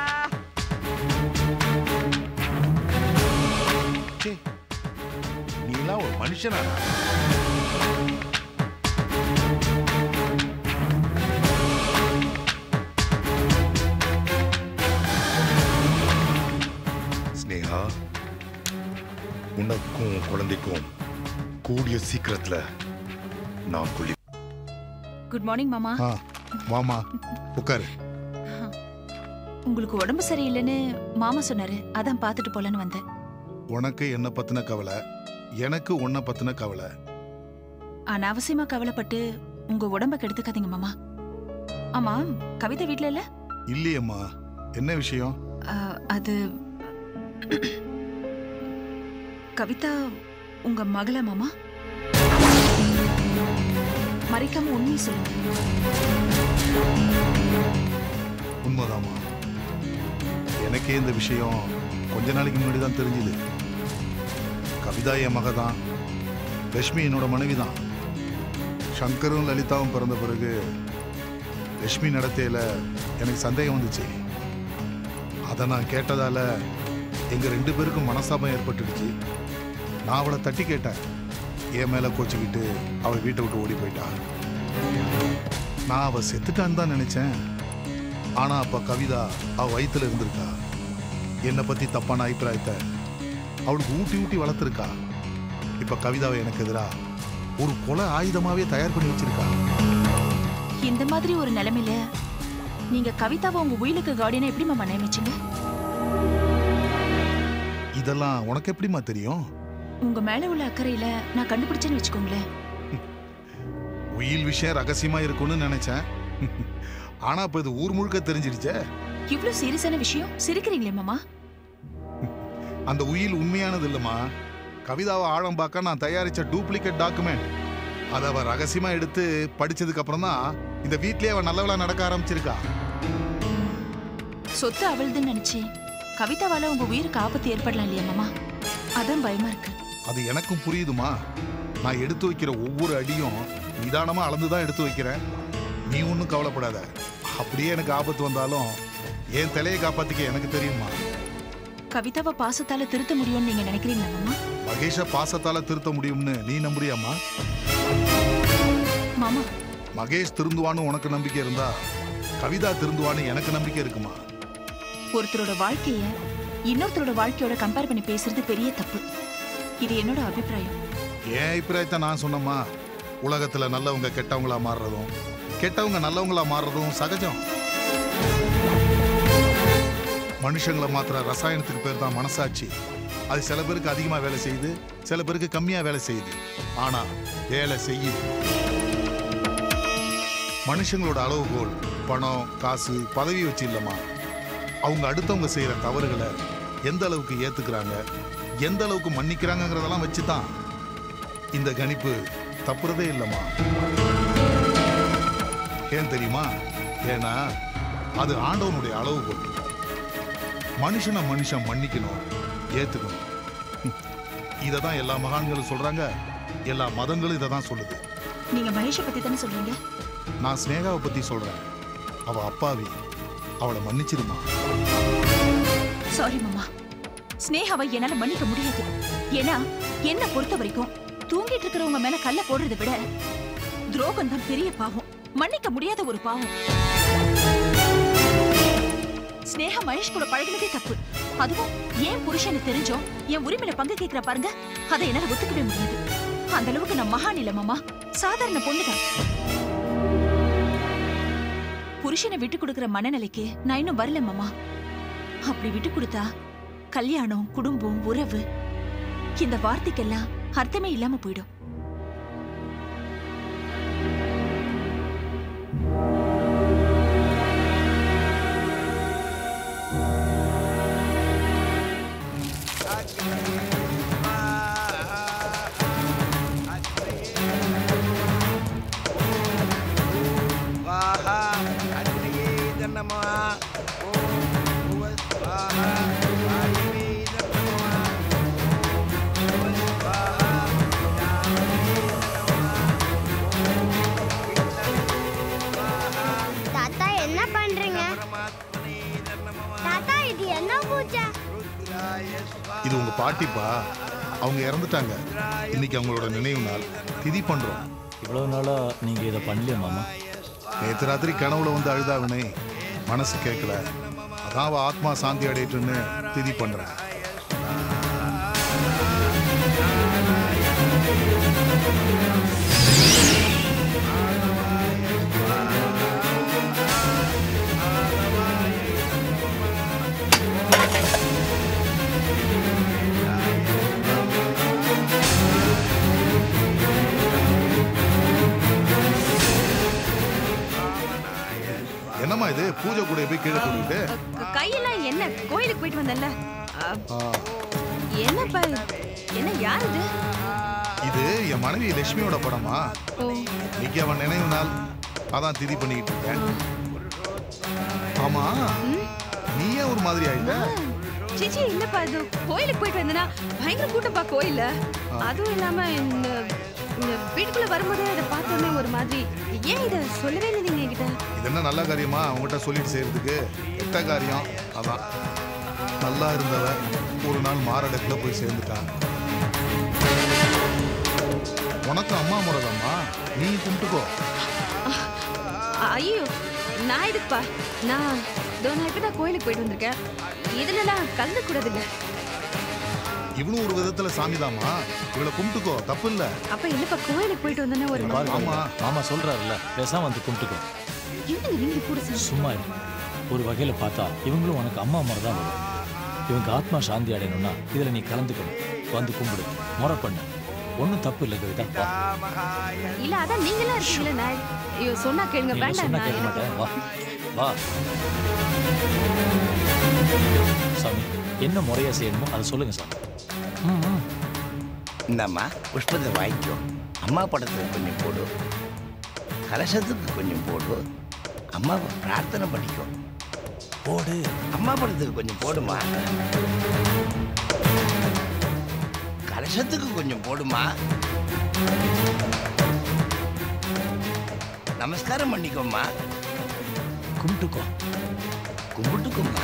நீலாம் ஒரு மனுஷனா? ஸ்னேகா, உனக்கும் குழந்தைக்கும் கூடிய சீக்கிரத்துல நான் குளி. குட் மார்னிங் மாமா. மாமா உட்காரு. உங்களுக்கு உடம்பு சரியில்லைன்னு மாமா சொன்னாரு, அதான் பார்த்துட்டு போலன்னு வந்தேன். உனக்கு என்ன பத்தின கவலை, எனக்கு உன்னை பத்தின கவலை. அனாவசியமா கவலைப்பட்டு உங்க உடம்ப கெடுத்துக்காதீங்க மாமா. ஆமா, கவிதா வீட்ல இல்ல? இல்லையம்மா, என்ன விஷயம்? அது கவிதா உங்க மகள மாமா? மறைக்காம உண்மையை சொல்லுங்க. உண்மைதாம்மா, எனக்கே இந்த விஷயம் கொஞ்ச நாளைக்கு முன்னாடி தான் தெரிஞ்சுது. கவிதா என் மக தான், லட்சுமி என்னோட மனைவி தான். சங்கரும் லலிதாவும் பிறந்த பிறகு லட்சுமி நடத்தையில எனக்கு சந்தேகம் வந்துச்சு. அதை நான் கேட்டதால எங்க 2 பேருக்கும் மனசாபம் ஏற்பட்டுடுச்சு. நான் அவளை தட்டி கேட்டேன். என் மேல கோச்சிக்கிட்டு அவள் வீட்டை விட்டு ஓடி போயிட்டா. நான் அவ செத்துட்டான்னு தான் நினைச்சேன். ஆனா அப்ப கவிதா அவ வயித்துல இருந்திருக்கா. என்னை பத்தி தப்பான அபிப்பிராயத்தை அவளுக்கு ஊட்டி ஊட்டி வளர்த்துருக்கா. இப்ப கவிதாவை எனக்கு எதிரா ஒரு கொலை ஆயுதமாவே தயார் பண்ணி வச்சிருக்கா. இந்த மாதிரி ஒரு நிலைமையில நீங்க கவிதாவை உங்க உயிருக்கு கார்டியனா எப்படி மாமா நியமிச்சீங்க? இதெல்லாம் உனக்கு எப்படிமா தெரியும்? உங்க மேல உள்ள அக்கறையில நான் கண்டுபிடிச்சேன்னு வச்சுக்கோங்களேன். உயில் விஷயம் ரகசியமா இருக்கும்னு நினைச்சேன். ஆனா இப்ப இது ஊர் முழுக்க தெரிஞ்சிருச்சே. இவ்ளோ சீரியஸான விஷயம் சிரிக்கிறீங்களே மாமா? அந்த உயில் உண்மையானது இல்லம்மா. கவிதாவை ஆழம் பார்க்க நான் தயாரிச்ச டூப்ளிகேட் டாக்குமெண்ட். அதை அவ ரகசியமா எடுத்து படிச்சதுக்கு அப்புறம் தான் இந்த வீட்லயே அவ நல்லவளா நடக்க ஆரம்பிச்சிருக்கா. சொத்து அவள்துன்னு நினைச்சு கவிதாவால உங்க உயிருக்கு ஆபத்து ஏற்படலாம் இல்லையா மாமா? அதான் பயமா இருக்கு. அது எனக்கும் புரியுதுமா. நான் எடுத்து வைக்கிற ஒவ்வொரு அடியும் நிதானமா அளந்துதான் எடுத்து வைக்கிறேன். நீ ஒன்னும் கவலைப்படாத. அப்படியே எனக்கு ஆபத்து வந்தாலும் என் தலையை காப்பாத்திக்க எனக்கு தெரியுமா. கவிதாவை பாசத்தால திருத்த முடியும்னு நீங்க நினைக்கிறீங்களா மாமா? மகேஷ பாசத்தால திருத்த முடியும்னு நீ நம்புறியாமா? மாமா, மகேஷ் திருந்துவான்னு உனக்கு நம்பிக்கை இருந்தா கவிதா திருந்துவான்னு எனக்கு நம்பிக்கை இருக்குமா? ஒருத்தரோட வாழ்க்கைய இன்னொருத்தரோட வாழ்க்கையோட கம்பேர் பண்ணி பேசுறது பெரிய தப்பு. இது என்னோட அபிப்பிராயம். என் அபிப்பிராயத்தை நான் சொன்னம்மா. உலகத்துல நல்லவங்க கெட்டவங்களா மாறுறதும் கெட்டவங்க நல்லவங்களா மாறுறதும் சகஜம். மனுஷங்களை மாத்திர ரசாயனத்துக்கு பேர் தான் மனசாட்சி. அது சில பேருக்கு அதிகமா வேலை செய்யுது, சில பேருக்கு கம்மியா வேலை செய்யுது. ஆனா வேலை செய்யுது. மனுஷங்களோட அளவுகோல் பணம், காசு, பதவி வச்சு இல்லம்மா. அவங்க அடுத்தவங்க செய்யற தவறுகளை எந்த அளவுக்கு ஏத்துக்கிறாங்க, எந்த அளவுக்கு மன்னிக்கிறாங்கிறதெல்லாம் வச்சுதான் இந்த கணிப்பு தப்புறதே இல்லம்மா. ஏன் தெரியுமா? ஏன்னா அது ஆண்டவனுடைய அளவுகோல். மனுஷனை மனுஷன் மன்னிக்கணும், ஏத்துக்கணும். இததான் எல்லா மகான்களும் சொல்றாங்க, எல்லா மதங்களும் இதை தான் சொல்லுது. நீங்க மகேஷை பத்தி தானே சொல்றீங்க? நான் ஸ்னேகாவை பத்தி சொல்றேன். அவ அப்பாவி, அவளை மன்னிச்சிருமா. சாரி மாமா, ஸ்னேகாவை என்னால மன்னிக்க முடியாது. ஏன்னா என்ன பொறுத்த வரைக்கும் தூங்கிட்டு இருக்கிறவங்க மேல கல்ல போடுறதை விட துரோகம் தான் பெரிய பாவம், மன்னிக்க முடியாத ஒரு பாவம். ஸ்னேகா மகேஷ் கூட பழகினதே தப்பு. அதுவும் ஏன் புருஷனை தெரிஞ்சோம் என் உரிமையில பங்கு கேட்கிற பாருங்க, அதை என்னால ஒத்துக்கவே முடியாது. அந்த அளவுக்கு நான் மகான் இல்ல மாமா, சாதாரண பொண்ணுதான். புருஷனை விட்டு கொடுக்கிற மனநிலைக்கு நான் இன்னும் வரல மாமா. அப்படி விட்டு கொடுத்தா கல்யாணம், குடும்பம், உறவு, இந்த வார்த்தைக்கெல்லாம் அர்த்தமே இல்லாம போயிடும். இது உங்க பாட்டிப்பா, அவங்க இறந்துட்டாங்க. இன்னைக்கு அவங்களோட நினைவு நாள், திதி பண்றோம். இவ்வளவு நாளா நீங்க இதை பண்ணலையா மாமா? நேற்று ராத்திரி கனவுல வந்து அழுதாவினே, மனசு கேட்கல. அதான் அவ ஆத்மா சாந்தி அடையட்டுன்னு திதி பண்றேன். என்னம்மா இது, பூஜை கூட போய் கீழே போட்டுக்கிட்டு? கையெல்லாம் என்ன, கோயிலுக்கு போயிட்டு வந்தேன்ல. என்னப்பா என்ன, யார் இது? இது என் மனைவி லட்சுமியோட படமா. இன்னைக்கு அவன் நினைவு நாள், அதான் திதி பண்ணிக்கிட்டு இருக்கேன். ஆமா, நீ ஏன் ஒரு மாதிரி ஆயிட்ட? சிச்சி இல்லப்பா, இது கோயிலுக்கு போயிட்டு வந்தேன்னா பயங்கர கூட்டப்பா கோயில்ல. அதுவும் இல்லாம இந்த வீட்டுக்குள்ள வரும்போது அதை பார்த்தோன்னே ஒரு மாதிரி. ஏன் இதை சொல்லவே இல்லை நீங்க என்கிட்ட? இது என்ன நல்ல காரியமா அவங்ககிட்ட சொல்லிட்டு செய்யறதுக்கு? கெட்ட காரியம். அதான் நல்லா இருந்தவ ஒரு நாள் மாரடத்துல போய் சேர்ந்துட்டான். உனக்கு அம்மா முறைதாம்மா, நீ கும்பிட்டுக்கோ. ஐயோ நான் இதுப்பா, நான் இப்பதான் கோயிலுக்கு போயிட்டு வந்திருக்கேன். இதுலலாம் கலந்து கூடாதுங்க. இவனும் ஒரு விதத்துல சாமிதாமா, இவளை கும்பிட்டுக்கோ, தப்பு இல்ல. அப்ப இல்லப்பா, கோயிலுக்கு போயிட்டு வந்தேனே ஒரு ஆமா மாமா சொல்றாருல்ல, பேசாம வந்து கும்பிட்டுக்கோ. என்னங்க நீங்க கூட சும்மா ஒரு வகையில பார்த்தா இவங்களும் உனக்கு அம்மா மாதிரி தான் வரும். இவங்க ஆத்மா சாந்தி அடையணும்னா இதுல நீ கலந்துக்கணும். வந்து கும்பிடு, முறை பண்ணு, ஒன்னும் தப்பு இல்லை கவிதா. இல்ல அதான் நீங்களா இருக்கீங்களா? நான் ஐயோ சொன்னா கேளுங்க. வேண்டாம், சொன்னா கேட்க மாட்டேன். வா வா சாமி, என்ன முறையா செய்யணுமோ அதை சொல்லுங்க சாமி. இந்தம்மா புஷ்பத்தை வாங்கிக்கோ. அம்மா படத்துக்கு கொஞ்சம் போடு, கலசத்துக்கு கொஞ்சம் போடு, அம்மாவை பிரார்த்தனை பண்ணிக்கோ. போடு, அம்மா படத்துக்கு கொஞ்சம் போடுமா, கலசத்துக்கு கொஞ்சம் போடுமா, நமஸ்காரம் பண்ணிக்கோம்மா, கும்பிட்டுக்கோ, கும்பிட்டுக்கோம்மா.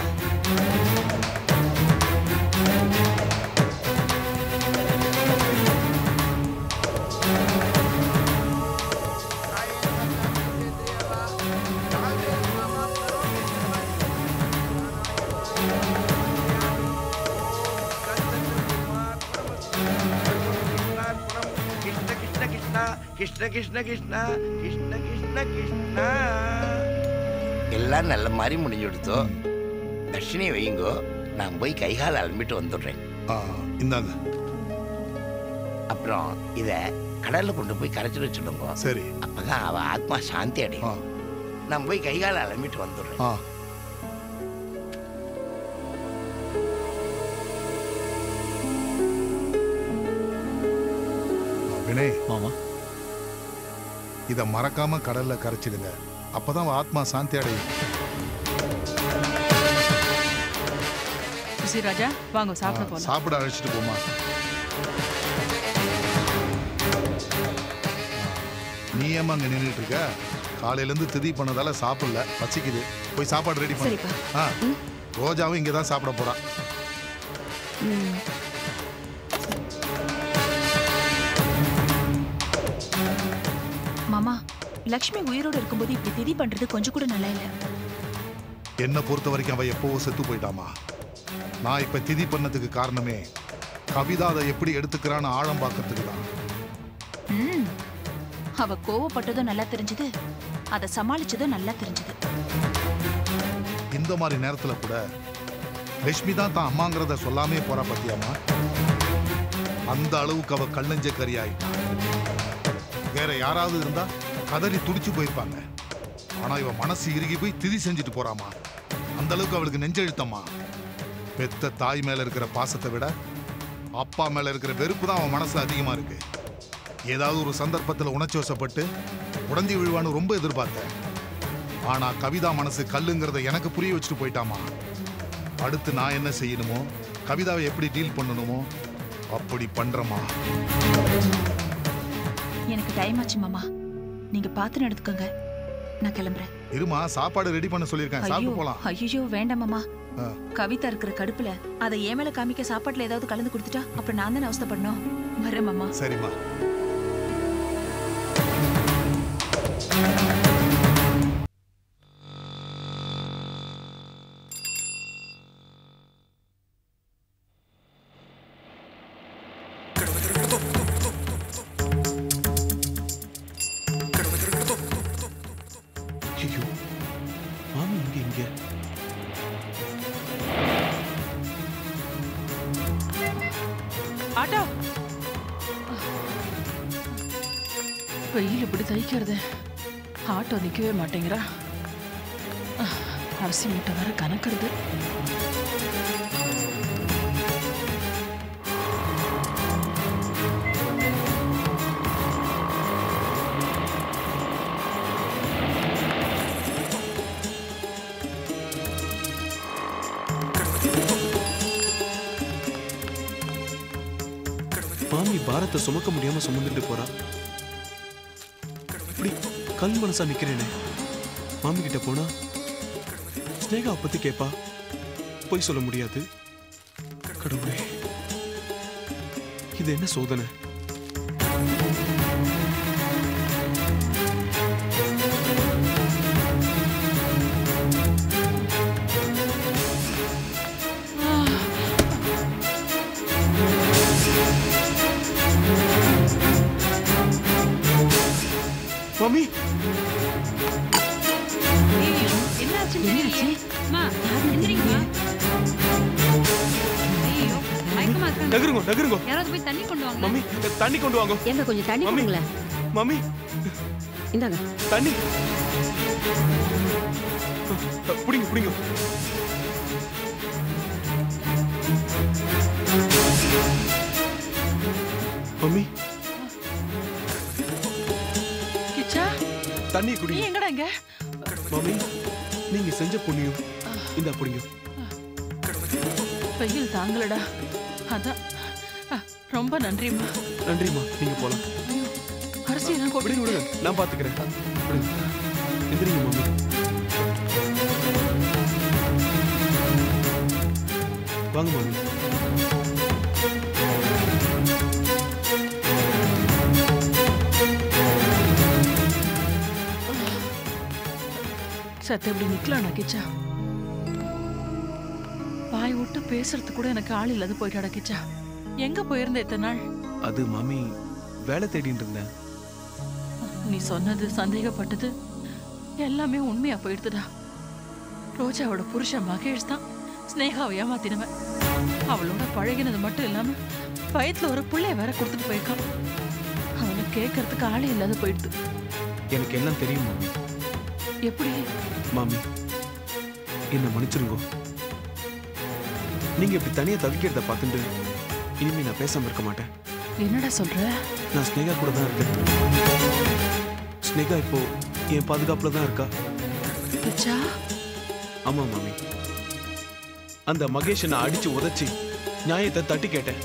கிருஷ்ண கிருஷ்ண கிருஷ்ணா கிருஷ்ண கிருஷ்ண கிருஷ்ணா. எல்லாம் நல்ல மாதிரி முடிஞ்சு கொடுத்தோ. தட்சிணை வைங்கோ, நான் போய் கைகால் அலம்பிட்டு வந்துடுறேன். இந்தாங்க. அப்புறம் இத கடல்ல கொண்டு போய் கரைச்சி வச்சுடுங்க. சரி. அப்பதான் அவ ஆத்மா சாந்தி அடையும். நான் போய் கைகால் அலம்பிட்டு வந்துடுறேன். வினய் மாமா, இத மறக்காம கடல்ல கரைச்சிடுங்க. அப்பதான் ஆத்மா சாந்தி அடையும். ராஜா வாங்க சாப்பிட போலாம். சாப்பிட அழைச்சிட்டு போமா. நீ ஏமா அங்க நின்றுட்டு இருக்க? காலையில இருந்து திதி பண்ணதால சாப்பிடல, பசிக்குது. போய் சாப்பாடு ரெடி பண்ணு. ரோஜாவும் இங்கதான் சாப்பிட போறா. மாமா, லக்ஷ்மி உயிரோடு இருக்கும்போது இப்படி திதி பண்றது கொஞ்சம் கூட நல்லா இல்ல. என்ன பொறுத்த வரைக்கும் அவ எப்பவோ செத்து போயிட்டாமா. நான் இப்ப திதி பண்ணதுக்கு காரணமே கவிதா அதை எப்படி எடுத்துக்கிறான்னு ஆழம் பார்க்கறதுக்கு தான். அவ கோவப்பட்டதும் நல்லா தெரிஞ்சது, அதை சமாளிச்சதும் நல்லா தெரிஞ்சது. இந்த மாதிரி நேரத்துல கூட லட்சுமி தான் அம்மாங்கிறத சொல்லாமே போறா பத்தியாமா. அந்த அளவுக்கு அவ கல்லஞ்ச கறி ஆயிட்டா. வேற யாராவது இருந்தா கதறி துடிச்சு போயிருப்பாங்க. ஆனா இவ மனசு இறுகி போய் திதி செஞ்சுட்டு போறாமா. அந்த அளவுக்கு அவளுக்கு நெஞ்செழுத்தம்மா. பெத்த தாய் மேல இருக்கிற பாசத்தை விட அப்பா மேல இருக்கிற வெறுப்பு தான் அவன் மனசுல அதிகமா இருக்கு. ஏதாவது ஒரு சந்தர்ப்பத்தில் உணர்ச்சி வசப்பட்டு உடஞ்சி விழுவான்னு ரொம்ப எதிர்பார்த்தேன். ஆனா கவிதா மனசு கல்லுங்கிறத எனக்கு புரிய வச்சுட்டு போயிட்டாமா. அடுத்து நான் என்ன செய்யணுமோ, கவிதாவை எப்படி டீல் பண்ணணுமோ அப்படி பண்றமா. எனக்கு டைம் ஆச்சு மாமா, நீங்க பார்த்து நடந்துக்கோங்க. நான் கிளம்புறேன். இருமா, சாப்பாடு ரெடி பண்ண சொல்லியிருக்கேன், சாப்பிட்டு போலாம். ஐயோ வேண்டாம் மாமா. கவிதா இருக்கிற கடுப்புல அதை ஏன் மேல காமிக்க சாப்பாட்டுல ஏதாவது கலந்து கொடுத்துட்டா அப்புறம் நான் தானே அவஸ்தைப்படணும். வரேன் மாமா. சரிம்மா. ஆட்டோ வெயில் இப்படி தைக்கிறது. ஆட்டோ நிக்கவே மாட்டேங்கிறா. அரிசி மூட்டை வர கணக்குறது. மாமி பாரத்தை சுமக்க முடியாம சுமந்துட்டு போறா. இப்படி கல் மனசா நிக்கிறேனே. மாமி கிட்ட போனா ஸ்னேகா பத்தி கேப்பா, போய் சொல்ல முடியாது. கடவுளே, இது என்ன சோதனை? மாமி, என்னாச்சு? அம்மா, எந்திரிங்கம்மா. ஐயோ, மயக்கமா இருக்காங்க. நகருங்க நகருங்க. யாராவது போய் தண்ணி கொண்டு வாங்க. மம்மி, தண்ணி கொண்டு வாங்க. எங்க கொஞ்சம் தண்ணி கொடுங்களேன். மம்மி, இந்தாங்க தண்ணி. புடிங்க புடிங்க. மம்மி, தண்ணி குடி. நீ எங்கடா இங்க? மாமி, நீங்க செஞ்ச புண்ணியம். இந்த புடிங்க. வெயில் தாங்கலடா. அதான் ரொம்ப நன்றிம்மா. நன்றிம்மா, நீங்க போலாம். அரிசி எல்லாம் விடுங்க விடுங்க, நான் பாத்துக்கிறேன். எந்திரிங்க மாமி. வாங்க மாமி. சத்த எப்படி நிக்கலாம்டா கிச்சா? வாய் விட்டு பேசுறது கூட எனக்கு ஆள் இல்லாத போயிட்டாடா கிச்சா. எங்க போயிருந்த இத்தனை நாள்? அது மாமி, வேலை தேடிட்டு இருந்தேன். நீ சொன்னது, சந்தேகப்பட்டது எல்லாமே உண்மையா போயிடுதுடா. ரோஜாவோட புருஷன் மகேஷ் தான் ஸ்னேகாவை ஏமாத்தினவன். அவளோட பழகினது மட்டும் இல்லாம வயத்துல ஒரு பிள்ளைய வேற கொடுத்துட்டு போயிருக்கான். அவனை கேட்கறதுக்கு ஆளே இல்லாத போயிடுது. எனக்கு எல்லாம் தெரியும் மாமி. எப்படி? மாமி, என்ன மன்னிச்சிருங்கோ. நீங்க இப்படி தனியா தவிக்கிறத பார்த்துட்டு இனிமே நான் பேசாம இருக்க மாட்டேன். என்னடா சொல்ற? நான் ஸ்னேகா கூட தான் இருக்கேன். ஸ்னேகா இப்போ என் பாதுகாப்புல தான் இருக்கா. ஆமா மாமி. அந்த மகேஷ் நான் அடிச்சு உதைச்சி நியாயத்தை தட்டி கேட்டேன்.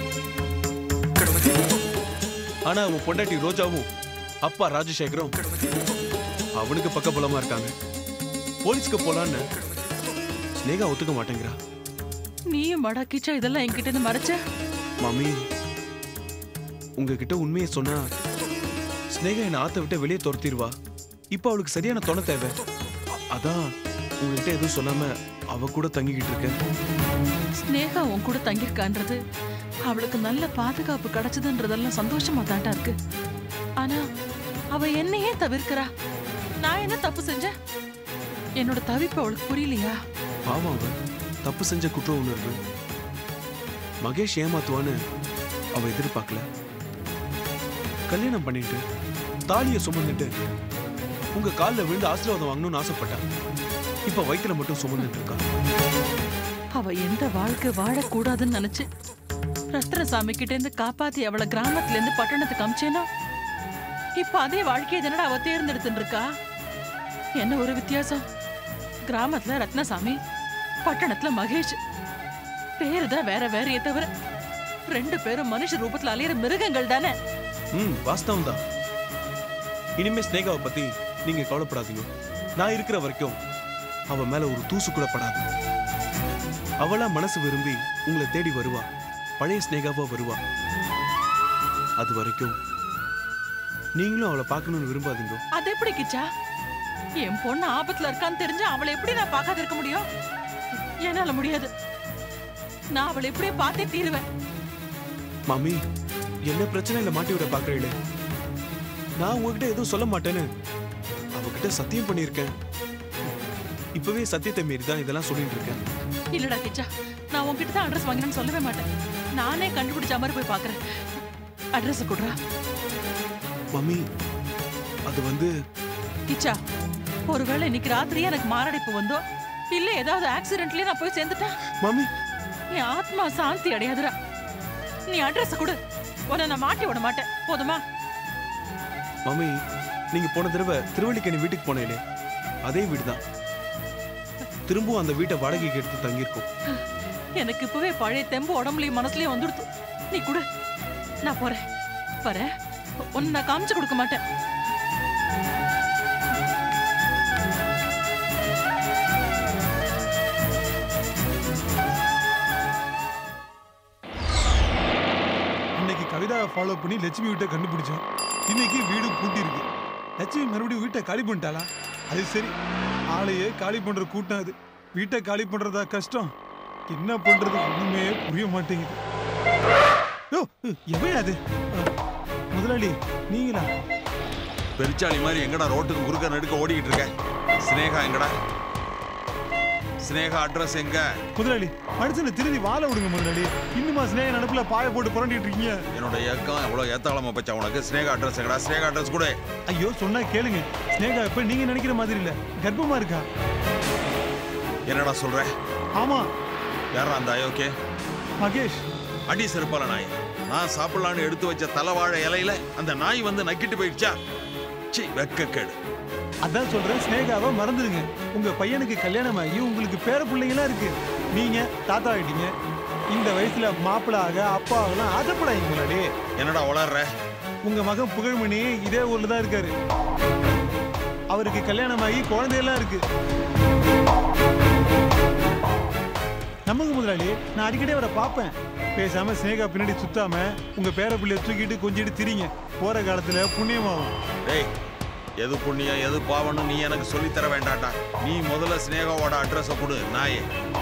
ஆனா அவன் பொண்டாட்டி ரோஜாவும் அப்பா ராஜசேகரும் அவனுக்கு பக்கபலமா இருக்காங்க. போலீஸ்க்கு போலான்னு ஸ்னேகா ஒத்துக்க மாட்டேங்கிறா. நீயும் மடா கிச்சா இதெல்லாம் என்கிட்ட இருந்து மறைச்ச? மாமி, உங்ககிட்ட உண்மையை சொன்னா ஸ்னேகா என்ன ஆத்த விட்டு வெளியே துரத்திடுவா. இப்ப அவளுக்கு சரியான துணை தேவை. அதான் உங்ககிட்ட எதுவும் சொல்லாம அவ கூட தங்கிக்கிட்டு இருக்கேன். ஸ்னேகா உன் கூட தங்கியிருக்கான்றது, அவளுக்கு நல்ல பாதுகாப்பு கிடைச்சதுன்றதெல்லாம் சந்தோஷமா தாண்டா இருக்கு. ஆனா அவ என்னையே தவிர்க்கிறா. நான் என்ன தப்பு செஞ்சேன்? என்னோட தவிப்பு அவளுக்கு புரியலையா? பாவம், அவ தப்பு செஞ்ச குற்ற உணர்வு. மகேஷ் ஏமாத்துவான்னு அவ எதிர்பார்க்கல. கல்யாணம் பண்ணிட்டு தாலியை சுமந்துட்டு உங்க காலில் விழுந்து ஆசீர்வாதம் வாங்கணும்னு ஆசைப்பட்டா. இப்ப வயிற்றுல மட்டும் சுமந்துட்டு இருக்கா. அவ எந்த வாழ்க்கை வாழக்கூடாதுன்னு நினைச்சு ரத்னசாமி கிட்ட இருந்து காப்பாத்தி அவளை கிராமத்துல இருந்து பட்டணத்துக்கு அமிச்சேனா, இப்ப அதே வாழ்க்கையை தானடா அவ தேர்ந்தெடுத்துட்டு இருக்கா. என்ன ஒரு வித்தியாசம்? கிராமத்துல ரத்னசாமி, பட்டணத்துல மகேஷ். பேருதான் வேற வேறையே தவிர ரெண்டு பேரும் மனுஷ ரூபத்துல அலையிற மிருகங்கள் தானே. வாஸ்தவம் தான். இனிமே ஸ்னேகாவை பத்தி நீங்க கவலைப்படாதீங்க. நான் இருக்கிற வரைக்கும் அவ மேல ஒரு தூசு கூட படாது. அவளா மனசு விரும்பி உங்களை தேடி வருவா. பழைய ஸ்னேகாவா வருவா. அது வரைக்கும் நீங்களும் அவளை பார்க்கணும்னு விரும்பாதீங்க. அது எப்படி கிச்சா? என் பொண்ணு ஆபத்துல இருக்கான்னு தெரிஞ்சு அவளை எப்படி நான் பார்க்காத இருக்க முடியும்? என்னால முடியாது. நான் அவளை எப்படியே பார்த்தே தீருவேன். மாமி, என்ன பிரச்சனையில மாட்டி விட பாக்குறீங்களே? நான் உங்ககிட்ட எதுவும் சொல்ல மாட்டேன்னு அவகிட்ட சத்தியம் பண்ணியிருக்கேன். இப்பவே சத்தியத்தை மீறி தான் இதெல்லாம் சொல்லிட்டு இருக்கேன். இல்லடா கிச்சா, நான் உன்கிட்ட தான் அட்ரஸ் வாங்கினேன்னு சொல்லவே மாட்டேன். நானே கண்டுபிடிச்ச மாதிரி போய் பாக்குறேன். அட்ரஸ் கொடுறா. மாமி, அது வந்து கிச்சா, ஒருவேளை இன்னைக்கு ராத்திரியே எனக்கு மாரடைப்பு வந்தோ இல்ல ஏதாவது ஆக்சிடென்ட்லயே நான் போய் சேர்ந்துட்டேன் மாமி, என் ஆத்மா சாந்தி அடையாதுடா. நீ அட்ரஸ் கொடு, உன்னை நான் மாட்டி விட மாட்டேன். போதுமா? மாமி, நீங்க போன தடவை திருவள்ளிக்கேணி வீட்டுக்கு போனீங்களே, அதே வீடுதான். திரும்பவும் அந்த வீட்டை வாடகைக்கு எடுத்து தங்கியிருக்கோம். எனக்கு இப்பவே பழைய தெம்பு உடம்புலயும் மனசுலயும் வந்துடுத்து. நீ கொடு, நான் போறேன். வரேன். உன்னை நான் காமிச்சு கொடுக்க மாட்டேன். இன்னைக்கு கவிதாவை ஃபாலோ பண்ணி லட்சுமி வீட்டை கண்டுபிடிச்சோம். இன்னைக்கு வீடு பூட்டி இருக்கு. லட்சுமி மறுபடியும் வீட்டை காலி பண்ணிட்டாளா? அது சரி, ஆளையே காலி பண்ற கூட்டம் அது. வீட்டை காலி பண்றதா கஷ்டம். என்ன பண்றது ஒண்ணுமே புரிய மாட்டேங்குது. எவையா அது? முதலாளி நீங்களா? பெருச்சாளி மாதிரி எங்கடா ரோட்டுக்கு குறுக்க நடுக்க ஓடிக்கிட்டு இருக்க? ஸ்னேகா எங்கடா? ஸ்னேகா அட்ரஸ் எங்க? முதலாளி மனுஷனை திருதி வாழ விடுங்க முதலாளி. இன்னுமா ஸ்னேகா நடுப்புல பாய போட்டு புரண்டிட்டு இருக்கீங்க? என்னோட ஏக்கம் எவ்வளவு ஏத்தாளமா பச்சா உனக்கு. ஸ்னேகா அட்ரஸ் எங்கடா? ஸ்னேகா அட்ரஸ் கூட. ஐயோ சொன்னா கேளுங்க. ஸ்னேகா இப்ப நீங்க நினைக்கிற மாதிரி இல்ல, கர்ப்பமா இருக்கா. என்னடா சொல்ற? ஆமா. யாரா அந்த அயோக்கே? மகேஷ். அடி செருப்பால நாய். நான் சாப்பிடலான்னு எடுத்து வச்ச தலைவாழை இலையில அந்த நாய் வந்து நக்கிட்டு போயிடுச்சா? சீ, வெட்கக்கேடு. அதான் சொல்றேன், ஸ்னேகாவை மறந்துடுங்க. உங்க பையனுக்கு கல்யாணம் ஆகி உங்களுக்கு பேர பிள்ளைங்களா இருக்கு. நீங்க தாத்தா ஆயிட்டீங்க. இந்த வயசுல மாப்பிள்ள ஆக அப்பா ஆகலாம் ஆசைப்படாதீங்க முன்னாடி. என்னடா வளர்ற? உங்க மகன் புகழ்மணி இதே ஊர்ல தான் இருக்காரு. அவருக்கு கல்யாணம் ஆகி குழந்தையெல்லாம் இருக்கு. நமக்கு முதலாளி, நான் அடிக்கடி அவரை பார்ப்பேன். பேசாம ஸ்னேகா பின்னாடி சுத்தாம உங்க பேர பிள்ளைய தூக்கிட்டு கொஞ்சிட்டு திரிங்க. போற காலத்துல புண்ணியமாகும். டேய், எது புண்ணியம் எது பாவம்னு நீ எனக்கு சொல்லி தர வேண்டாட்டா. நீ முதல்ல ஸ்னேகாவோட அட்ரஸை கொடு நாயே.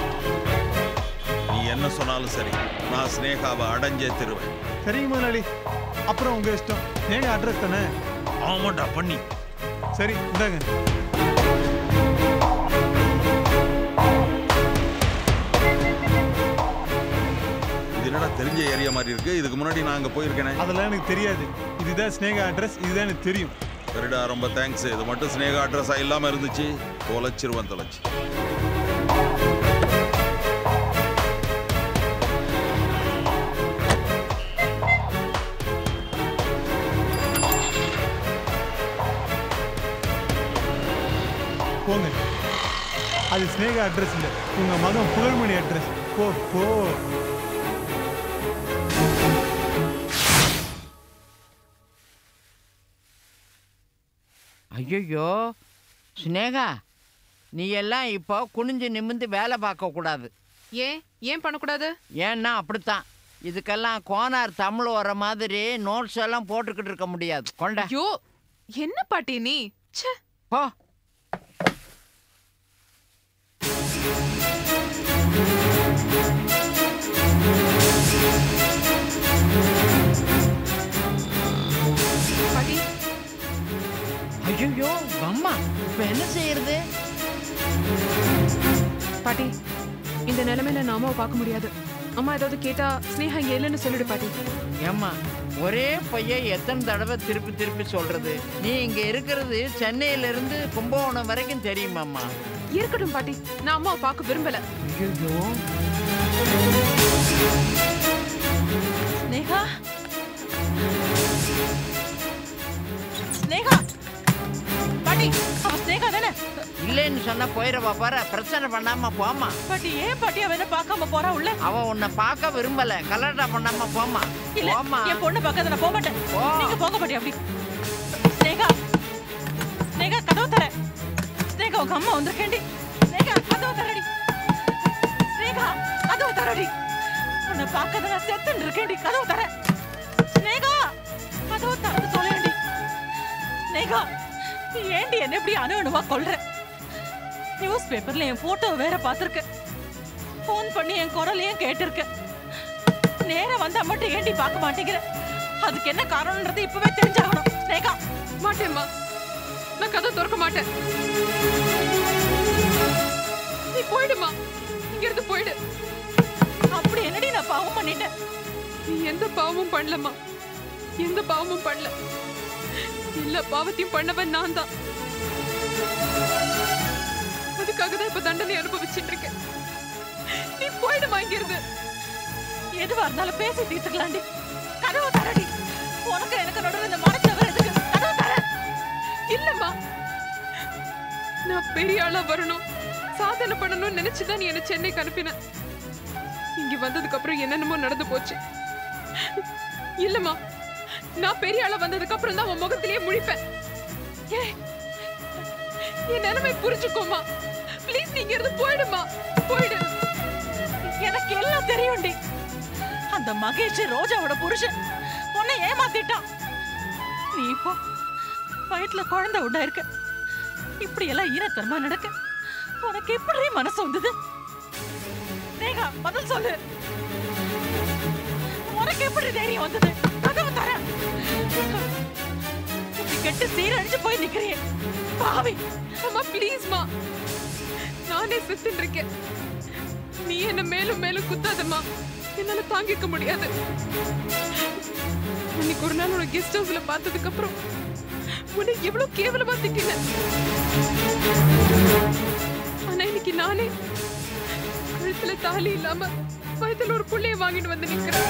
நீ என்ன சொன்னாலும் சரி, நான் ஸ்னேகாவை அடைஞ்சே தருவேன். சரிங்க முதலாளி, அப்புறம் உங்க இஷ்டம். ஸ்னேகா அட்ரஸ் தானே, ஆமாண்டா பண்ணி. சரி இந்தாங்க. இது என்னடா தெரிஞ்ச ஏரியா மாதிரி இருக்கு. இதுக்கு முன்னாடி நான் அங்க போயிருக்கேனே. அதெல்லாம் எனக்கு தெரியாது. இதுதான் ஸ்னேகா அட்ரஸ். இதுதான் எனக்கு தெரியும். சரிடா, ரொம்ப தேங்க்ஸ். இது மட்டும் ஸ்னேகா அட்ரஸா இல்லாம இருந்துச்சு தொலைச்சிருவேன். தொலைச்சு போங்க. அது ஸ்னேகா அட்ரஸ் இல்ல, உங்க மகன் புகழ்மணி அட்ரஸ். போ போ. ஐயோ ஸ்னேகா, நீ எல்லாம் இப்போ குனிஞ்சு நிமிந்து வேலை பார்க்க கூடாது. ஏன் பண்ணக்கூடாது? ஏன்னா அப்படித்தான். இதுக்கெல்லாம் கோனார் தமிழ் வர மாதிரி நோட்ஸ் எல்லாம் போட்டுக்கிட்டு இருக்க முடியாது. கொண்ட. ஐயோ என்ன பாட்டி நீ? போ. பாட்டி. ஐயோ அம்மா, இப்ப என்ன செய்யறது? பாட்டி, இந்த நிலைமையில நான் அம்மாவை பார்க்க முடியாது. அம்மா ஏதாவது கேட்டா ஸ்னேகா இங்க இல்லைன்னு சொல்லிடு பாட்டி. ஏம்மா, ஒரே பையன் எத்தனை தடவை திருப்பி திருப்பி சொல்றது? நீ இங்க இருக்கிறது சென்னையில இருந்து கும்பகோணம் வரைக்கும் தெரியுமாம்மா? இருக்கட்டும் பாட்டி, நான் அம்மாவை பார்க்க விரும்பல. ஐயோ ஸ்னேகா, ஸ்னேகா பாட்டி, அவ ஸ்னேகா தானே? இல்லைன்னு சொன்னா போயிடவா பாரு. பிரச்சனை பண்ணாம போமா. பாட்டி, ஏன் பாட்டி அவ என்ன பார்க்காம போறா உள்ள? அவ உன்னை பார்க்க விரும்பல. கலட்டா பண்ணாம போமா. இல்ல, என் பொண்ணு பார்க்காத நான் போக மாட்டேன். நீங்க போங்க பாட்டி. அப்படி ஸ்னேகா, ஸ்னேகா கதவு தர. ஸ்னேகா, உங்க அம்மா வந்திருக்கேன்டி. ஸ்னேகா கதவு தரடி. ஸ்னேகா கதவு தரடி. உன்னை பார்க்காத நான் செத்துன்னு இருக்கேன்டி. கதவு தர. ஸ்னேகா கதவு தரது சொல்லேன்டி. ஸ்னேகா, ஏண்டி என்ன இப்படி அணுவணுவா கொல்ற? நியூஸ் பேப்பர்ல என் போட்டோ வேற பாத்திருக்க. போன் பண்ணி என் குரலையும் கேட்டிருக்க. நேரா வந்தா மட்டும் ஏண்டி பார்க்க மாட்டேங்கிற? அதுக்கு என்ன காரணம்ன்றது இப்பவே தெரிஞ்சாகணும். ஸ்னேகா. மாட்டேம்மா, நான் கதை திறக்க மாட்டேன். நீ போயிடுமா, இங்க இருந்து போயிடு. அப்படி என்னடி நான் பாவம் பண்ணிட்டேன்? நீ எந்த பாவமும் பண்ணலம்மா, எந்த பாவமும் பண்ணல. எல்லா பாவத்தையும் பண்ணவன் நான் தான். அதுக்காக தான் இப்ப தண்டனை அனுபவிச்சுட்டு இருக்கேன். நீ போயிடுமா இங்க இருந்து. எதுவா இருந்தாலும் பேசி தீர்த்துக்கலாண்டி. கதவு தரடி. உனக்கு எனக்கு நடுவில் இந்த மனசவர் எதுக்கு? கதவு தர. இல்லம்மா, நான் பெரிய ஆளா வரணும், சாதனை பண்ணணும்னு நினைச்சுதான் நீ என்ன சென்னைக்கு அனுப்பின. இங்க வந்ததுக்கு அப்புறம் என்னென்னமோ நடந்து போச்சு. இல்லம்மா, நான் பெரிய ஆளா வந்ததுக்கு அப்புறம் தான் உன் முகத்திலேயே முழிப்பேன். என் நிலைமை புரிஞ்சுக்கோமா. ப்ளீஸ், நீங்க இருந்து போயிடுமா, போயிடு. எனக்கு எல்லாம் தெரியும்டி. அந்த மகேஷ் ரோஜாவோட புருஷன் உன்னை ஏமாத்திட்டான். நீ இப்போ வயிற்றுல குழந்தை உண்டாயிருக்க. இப்படி எல்லாம் ஈரத்தனமா நடக்க உனக்கு எப்படி மனசு வந்தது? நேகா, பதில் சொல்லு. உனக்கு எப்படி தைரியம் வந்தது? கதவு தர. இப்படி கெட்டு சீரழிஞ்சு போய் நிக்கிறியே பாவி. அம்மா ப்ளீஸ்மா, நானே செத்துட்டு இருக்கேன். நீ என்ன மேலும் மேலும் குத்தாதம்மா, என்னால தாங்கிக்க முடியாது. இன்னைக்கு ஒரு நாள் உன கெஸ்ட் ஹவுஸ்ல பார்த்ததுக்கு அப்புறம் உன்னை எவ்வளவு கேவலமா திட்டின. ஆனா இன்னைக்கு நானே கழுத்துல தாலி இல்லாம வயத்துல ஒரு புள்ளைய வாங்கிட்டு வந்து நிக்கிறேன்.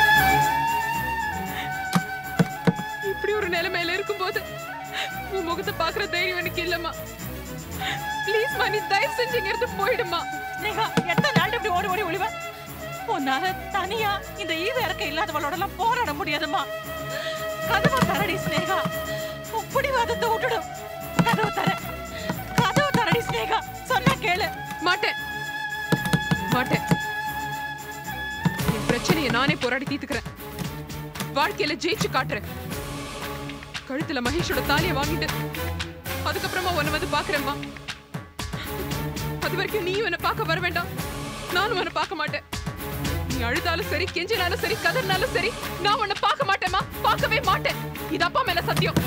இப்படி ஒரு நிலைமையில இருக்கும்போது உன் முகத்தை பாக்குற தைரியம் எனக்கு இல்லம்மா. ப்ளீஸ்மா, நீ தயவு செஞ்சு இங்க இருந்து போயிடுமா. நேகா, எத்தனை நாள் இப்படி ஓடி ஓடி ஒளிவ? உன்னால தனியா இந்த ஈவ இறக்க இல்லாதவளோட எல்லாம் போராட முடியாதுமா. கதவை தரடி ஸ்னேகா. பிடிவாதத்தை விட்டுடும். கதவு தர. கதவு தரடி ஸ்னேகா. சொன்னா கேளு. மாட்டேன், மாட்டேன். என் பிரச்சனையை நானே போராடி தீர்த்துக்கிறேன். வாழ்க்கையில ஜெயிச்சு காட்டுறேன். கழுத்துல மகேஷோட தாலியை வாங்கிட்டு அதுக்கப்புறமா உன்னை வந்து பாக்குறேம்மா. அது வரைக்கும் நீயும் என்ன பார்க்க வர வேண்டாம், நானும் உன்னை பார்க்க மாட்டேன். நீ அழுதாலும் சரி, கெஞ்சினாலும் சரி, கதறினாலும் சரி, நான் உன்னை பார்க்க மாட்டேமா, பார்க்கவே மாட்டேன். இது அப்பா மேல சத்தியம்.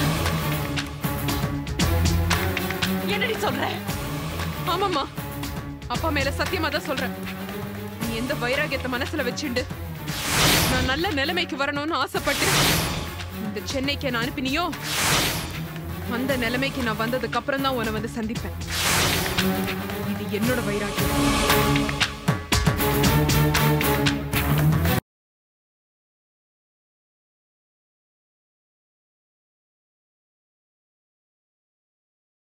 என்னடி சொல்ற? ஆமாம்மா, அப்பா மேல சத்தியமா தான் சொல்றேன். நீ எந்த வைராகியத்தை மனசுல வச்சுண்டு நான் நல்ல நிலைமைக்கு வரணும்னு ஆசைப்பட்டு இந்த சென்னைக்கு நான் அனுப்பினியோ, அந்த நிலைமைக்கு நான் வந்ததுக்கு அப்புறம் தான் உன்னை வந்து சந்திப்பேன். இது என்னோட வைராகியம்.